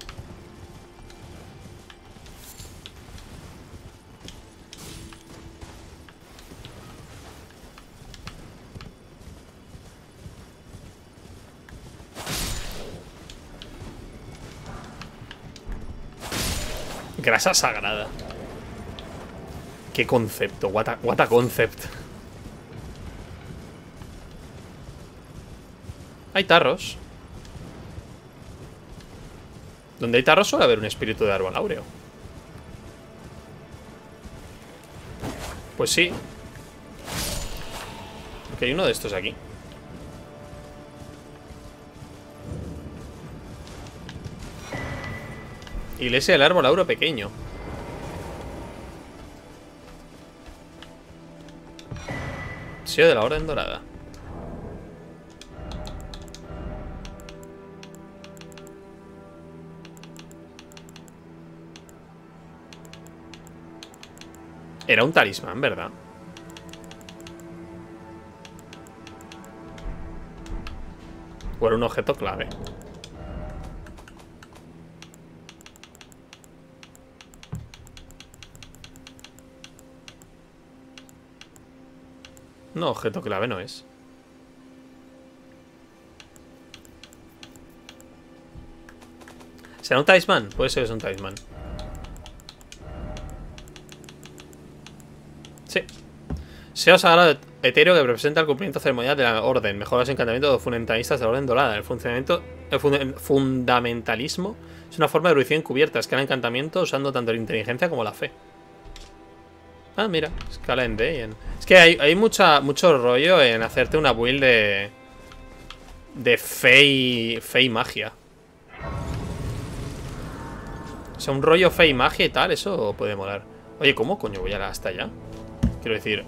Grasa sagrada. Qué concepto. What a, what a concept. Hay tarros. Donde hay tarros suele haber un espíritu de árbol áureo. Pues sí. Porque hay uno de estos aquí. Iglesia del árbol áureo pequeño. Sello de la Orden Dorada. Era un talismán, ¿verdad? por un objeto clave. No, objeto clave no es. ¿Será un talismán? Puede ser que es un talismán. Sí. Seo sagrado etéreo que representa el cumplimiento ceremonial de la orden. Mejora los encantamientos de los fundamentalistas de la orden dorada. El funcionamiento, el fund fundamentalismo es una forma de erudición encubierta. Escala encantamiento usando tanto la inteligencia como la fe. Ah, mira. Escala en D y en... Es que hay, hay mucha, mucho rollo en hacerte una build de... De fe y, fe y magia. O sea, un rollo fe y magia y tal, eso puede molar. Oye, ¿cómo coño voy a la hasta allá? Quiero decir...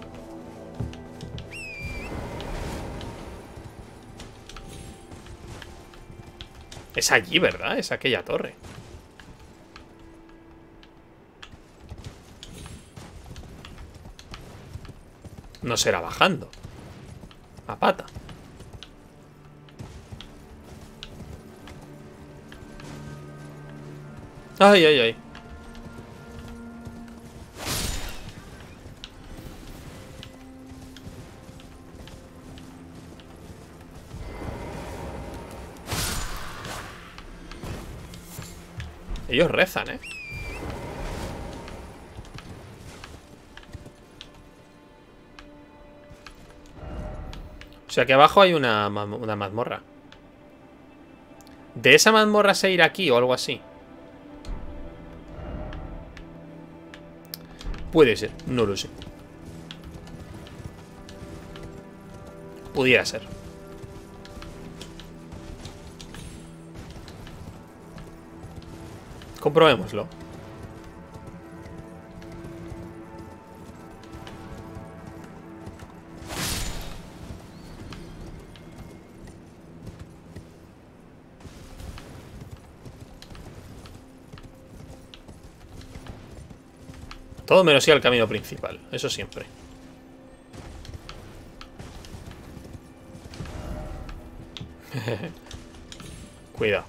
Es allí, ¿verdad? Es aquella torre. No será bajando. A pata. Ay, ay, ay. Ellos rezan, ¿eh? O sea que abajo hay una, una mazmorra. ¿De esa mazmorra se irá aquí o algo así? Puede ser, no lo sé. Pudiera ser. Comprobémoslo. Todo menos ir al camino principal, eso siempre. Cuidado.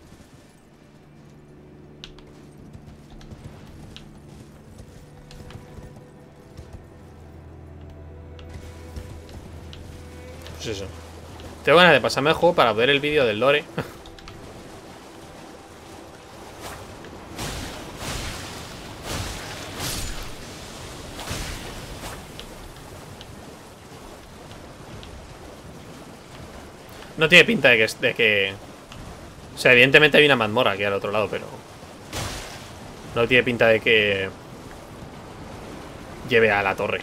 Pues eso. Tengo ganas de pasarme el juego para ver el vídeo del lore. No tiene pinta de que, de que... O sea, evidentemente hay una mazmorra aquí al otro lado, pero... No tiene pinta de que... Lleve a la torre.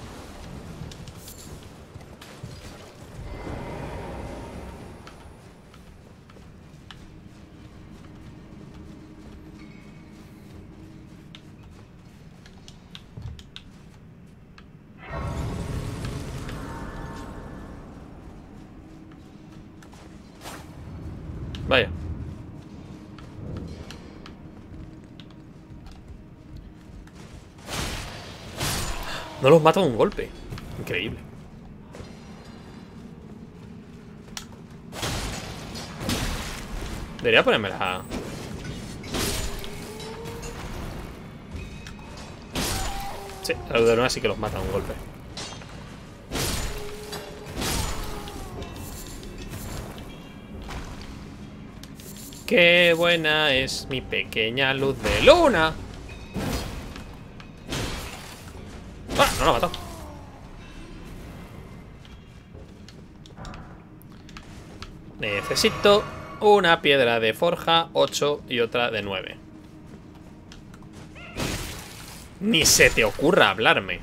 Vaya. No los mata de un golpe. Increíble. Debería ponerme la... Sí, la Ludorona sí que los mata de un golpe. Qué buena es mi pequeña luz de luna. ¡Ah! No lo ha matado. Necesito una piedra de forja ocho y otra de nueve. Ni se te ocurra hablarme.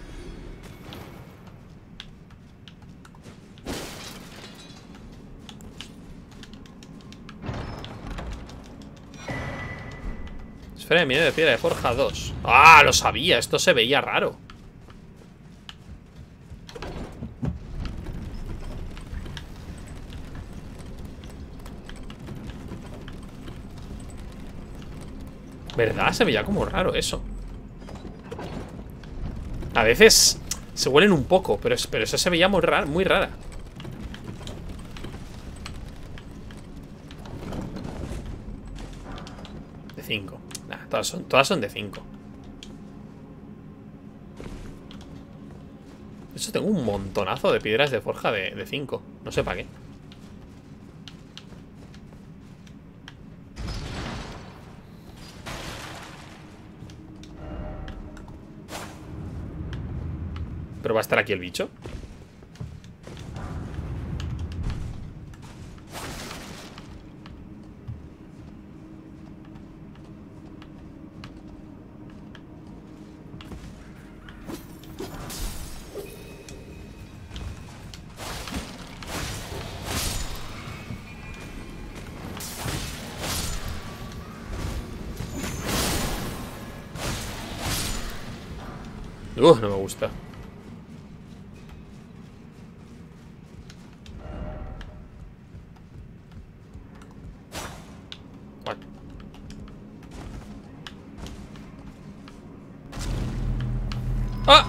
Esfera de minería de piedra de forja dos. ¡Ah! Lo sabía. Esto se veía raro. ¿Verdad? Se veía como raro eso. A veces se huelen un poco, pero, es, pero eso se veía muy, raro, muy rara. cinco. Nah, todas son, todas son de cinco. De hecho, tengo un montonazo de piedras de forja de cinco. No sé para qué. ¿Pero va a estar aquí el bicho? Uf, no me gusta. What? ¡Ah!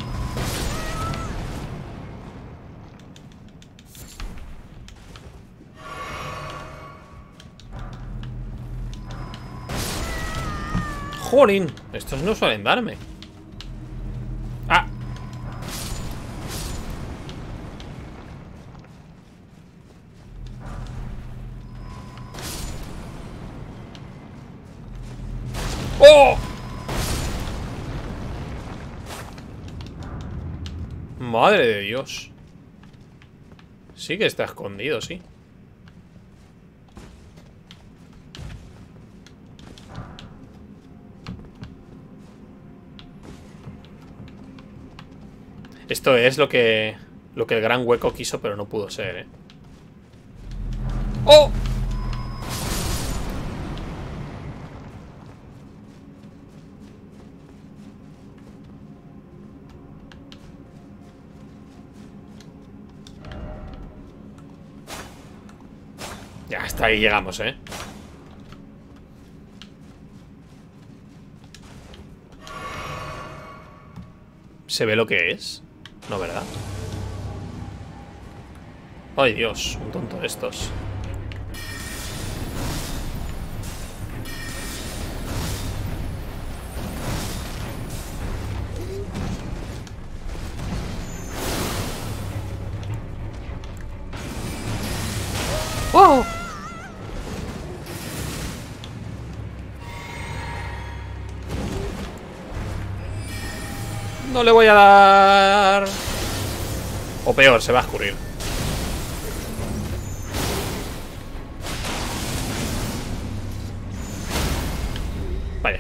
¡Jolín! Estos no suelen darme. ¡Ah! ¡Oh! Madre de Dios. Sí que está escondido, sí. Esto es lo que Lo que el gran hueco quiso, pero no pudo ser, ¿eh? ¡Oh! Ya, hasta ahí llegamos, ¿eh? ¿Se ve lo que es? No, ¿verdad? Ay, Dios, un tonto de estos. ¡Oh! No le voy a dar. O peor, se va a escurrir. Vaya.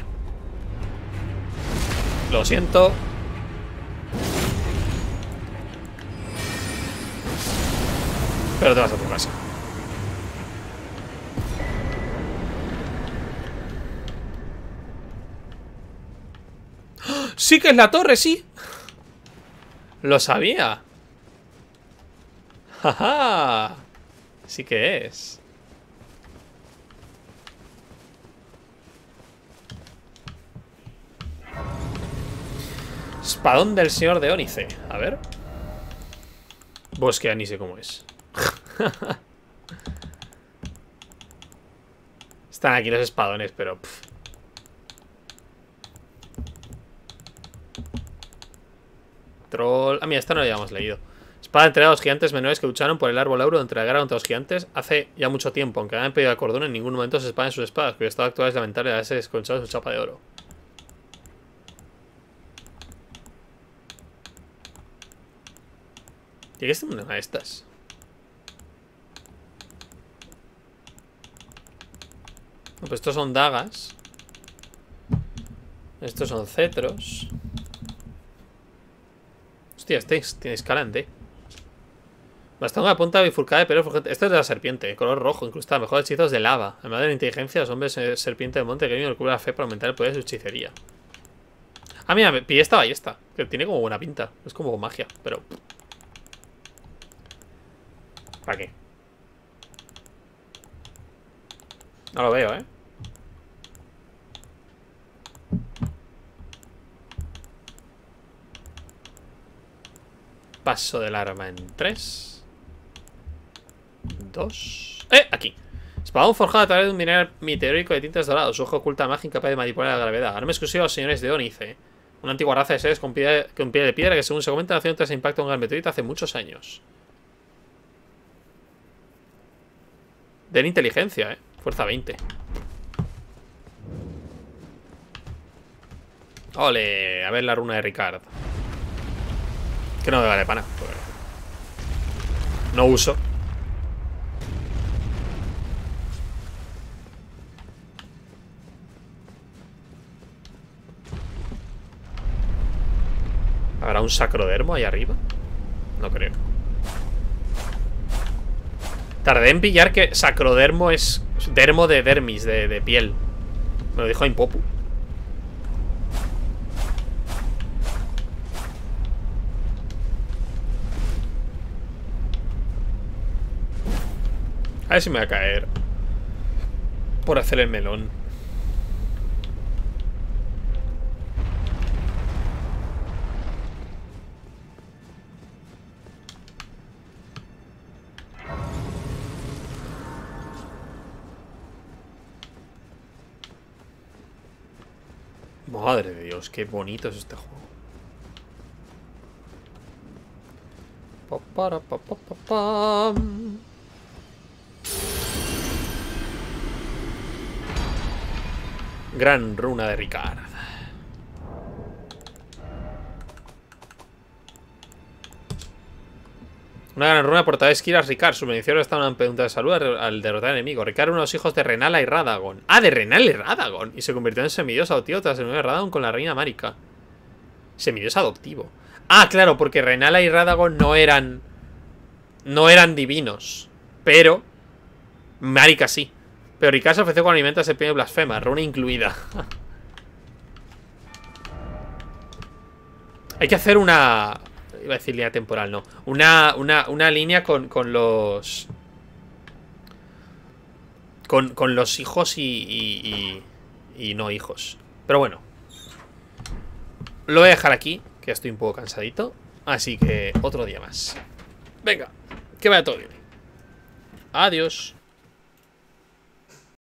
Lo siento. Pero te vas a tu casa. ¡Sí que es la torre, sí! Lo sabía. ¡Jaja! Sí que es. Espadón del señor de Ónice. A ver. Bosque, ni sé cómo es. Están aquí los espadones, pero... Pff. Troll... Ah, mira, esta no la habíamos leído. Espada entre dos gigantes menores que lucharon por el árbol euro entre la guerra contra los gigantes hace ya mucho tiempo. Aunque hayan pedido a Cordón, en ningún momento se espadan sus espadas, cuyo estado actual es lamentable de haberse desconchado su chapa de oro. ¿Tiene que ser una de estas? No, pues estos son dagas. Estos son cetros. Hostia, este tiene escalante. Bastón a punta bifurcada de pelo fulgente. Esto es de la serpiente, color rojo, incrustada. Mejor hechizos de lava. Además de la inteligencia, los hombres eh, serpiente de monte que viven el cubre la fe para aumentar el poder de su hechicería. Ah, mira, me pillé esta ballesta, que tiene como buena pinta. Es como magia, pero... ¿Para qué? No lo veo, ¿eh? Paso del arma en tres dos... ¡Eh! Aquí. Espadón forjado a través de un mineral meteórico de tintes dorados. Su ojo oculta magia incapaz de manipular la gravedad. Arma exclusiva a los señores de Onice. Una antigua raza de seres con piel, con piel de piedra que, según se comenta, nació tras el impacto de un gran meteorito hace muchos años. Den inteligencia, eh. Fuerza veinte. Ole, a ver la runa de Ricard. Que no me vale pana. No uso. ¿Habrá un sacrodermo ahí arriba? No creo. Tardé en pillar que sacrodermo es dermo de dermis, de, de piel. Me lo dijo Impopu. A ver si me va a caer por hacer el melón. Madre de Dios, qué bonito es este juego. Pa, para, pa, pa, pa, pam. Gran runa de Ricard. Una gran runa portada de esquilas Ricard. Su bendición está una pregunta de salud al derrotar al enemigo. Ricard, uno de los hijos de Renala y Radagon. Ah, de Renala y Radagon. Y se convirtió en semidios adoptivo tras el nuevo Radagon con la reina Marika. Semidios adoptivo. Ah, claro, porque Renala y Radagon no eran... No eran divinos. Pero... Marika sí. Pero Ricard se ofreció con alimento a ese pequeño blasfema. Runa incluida. Hay que hacer una... Iba a decir línea temporal, no. Una, una, una línea con, con los... Con, con los hijos y, y, y... Y no hijos. Pero bueno. Lo voy a dejar aquí, que estoy un poco cansadito. Así que otro día más. Venga, que vaya todo bien. Adiós.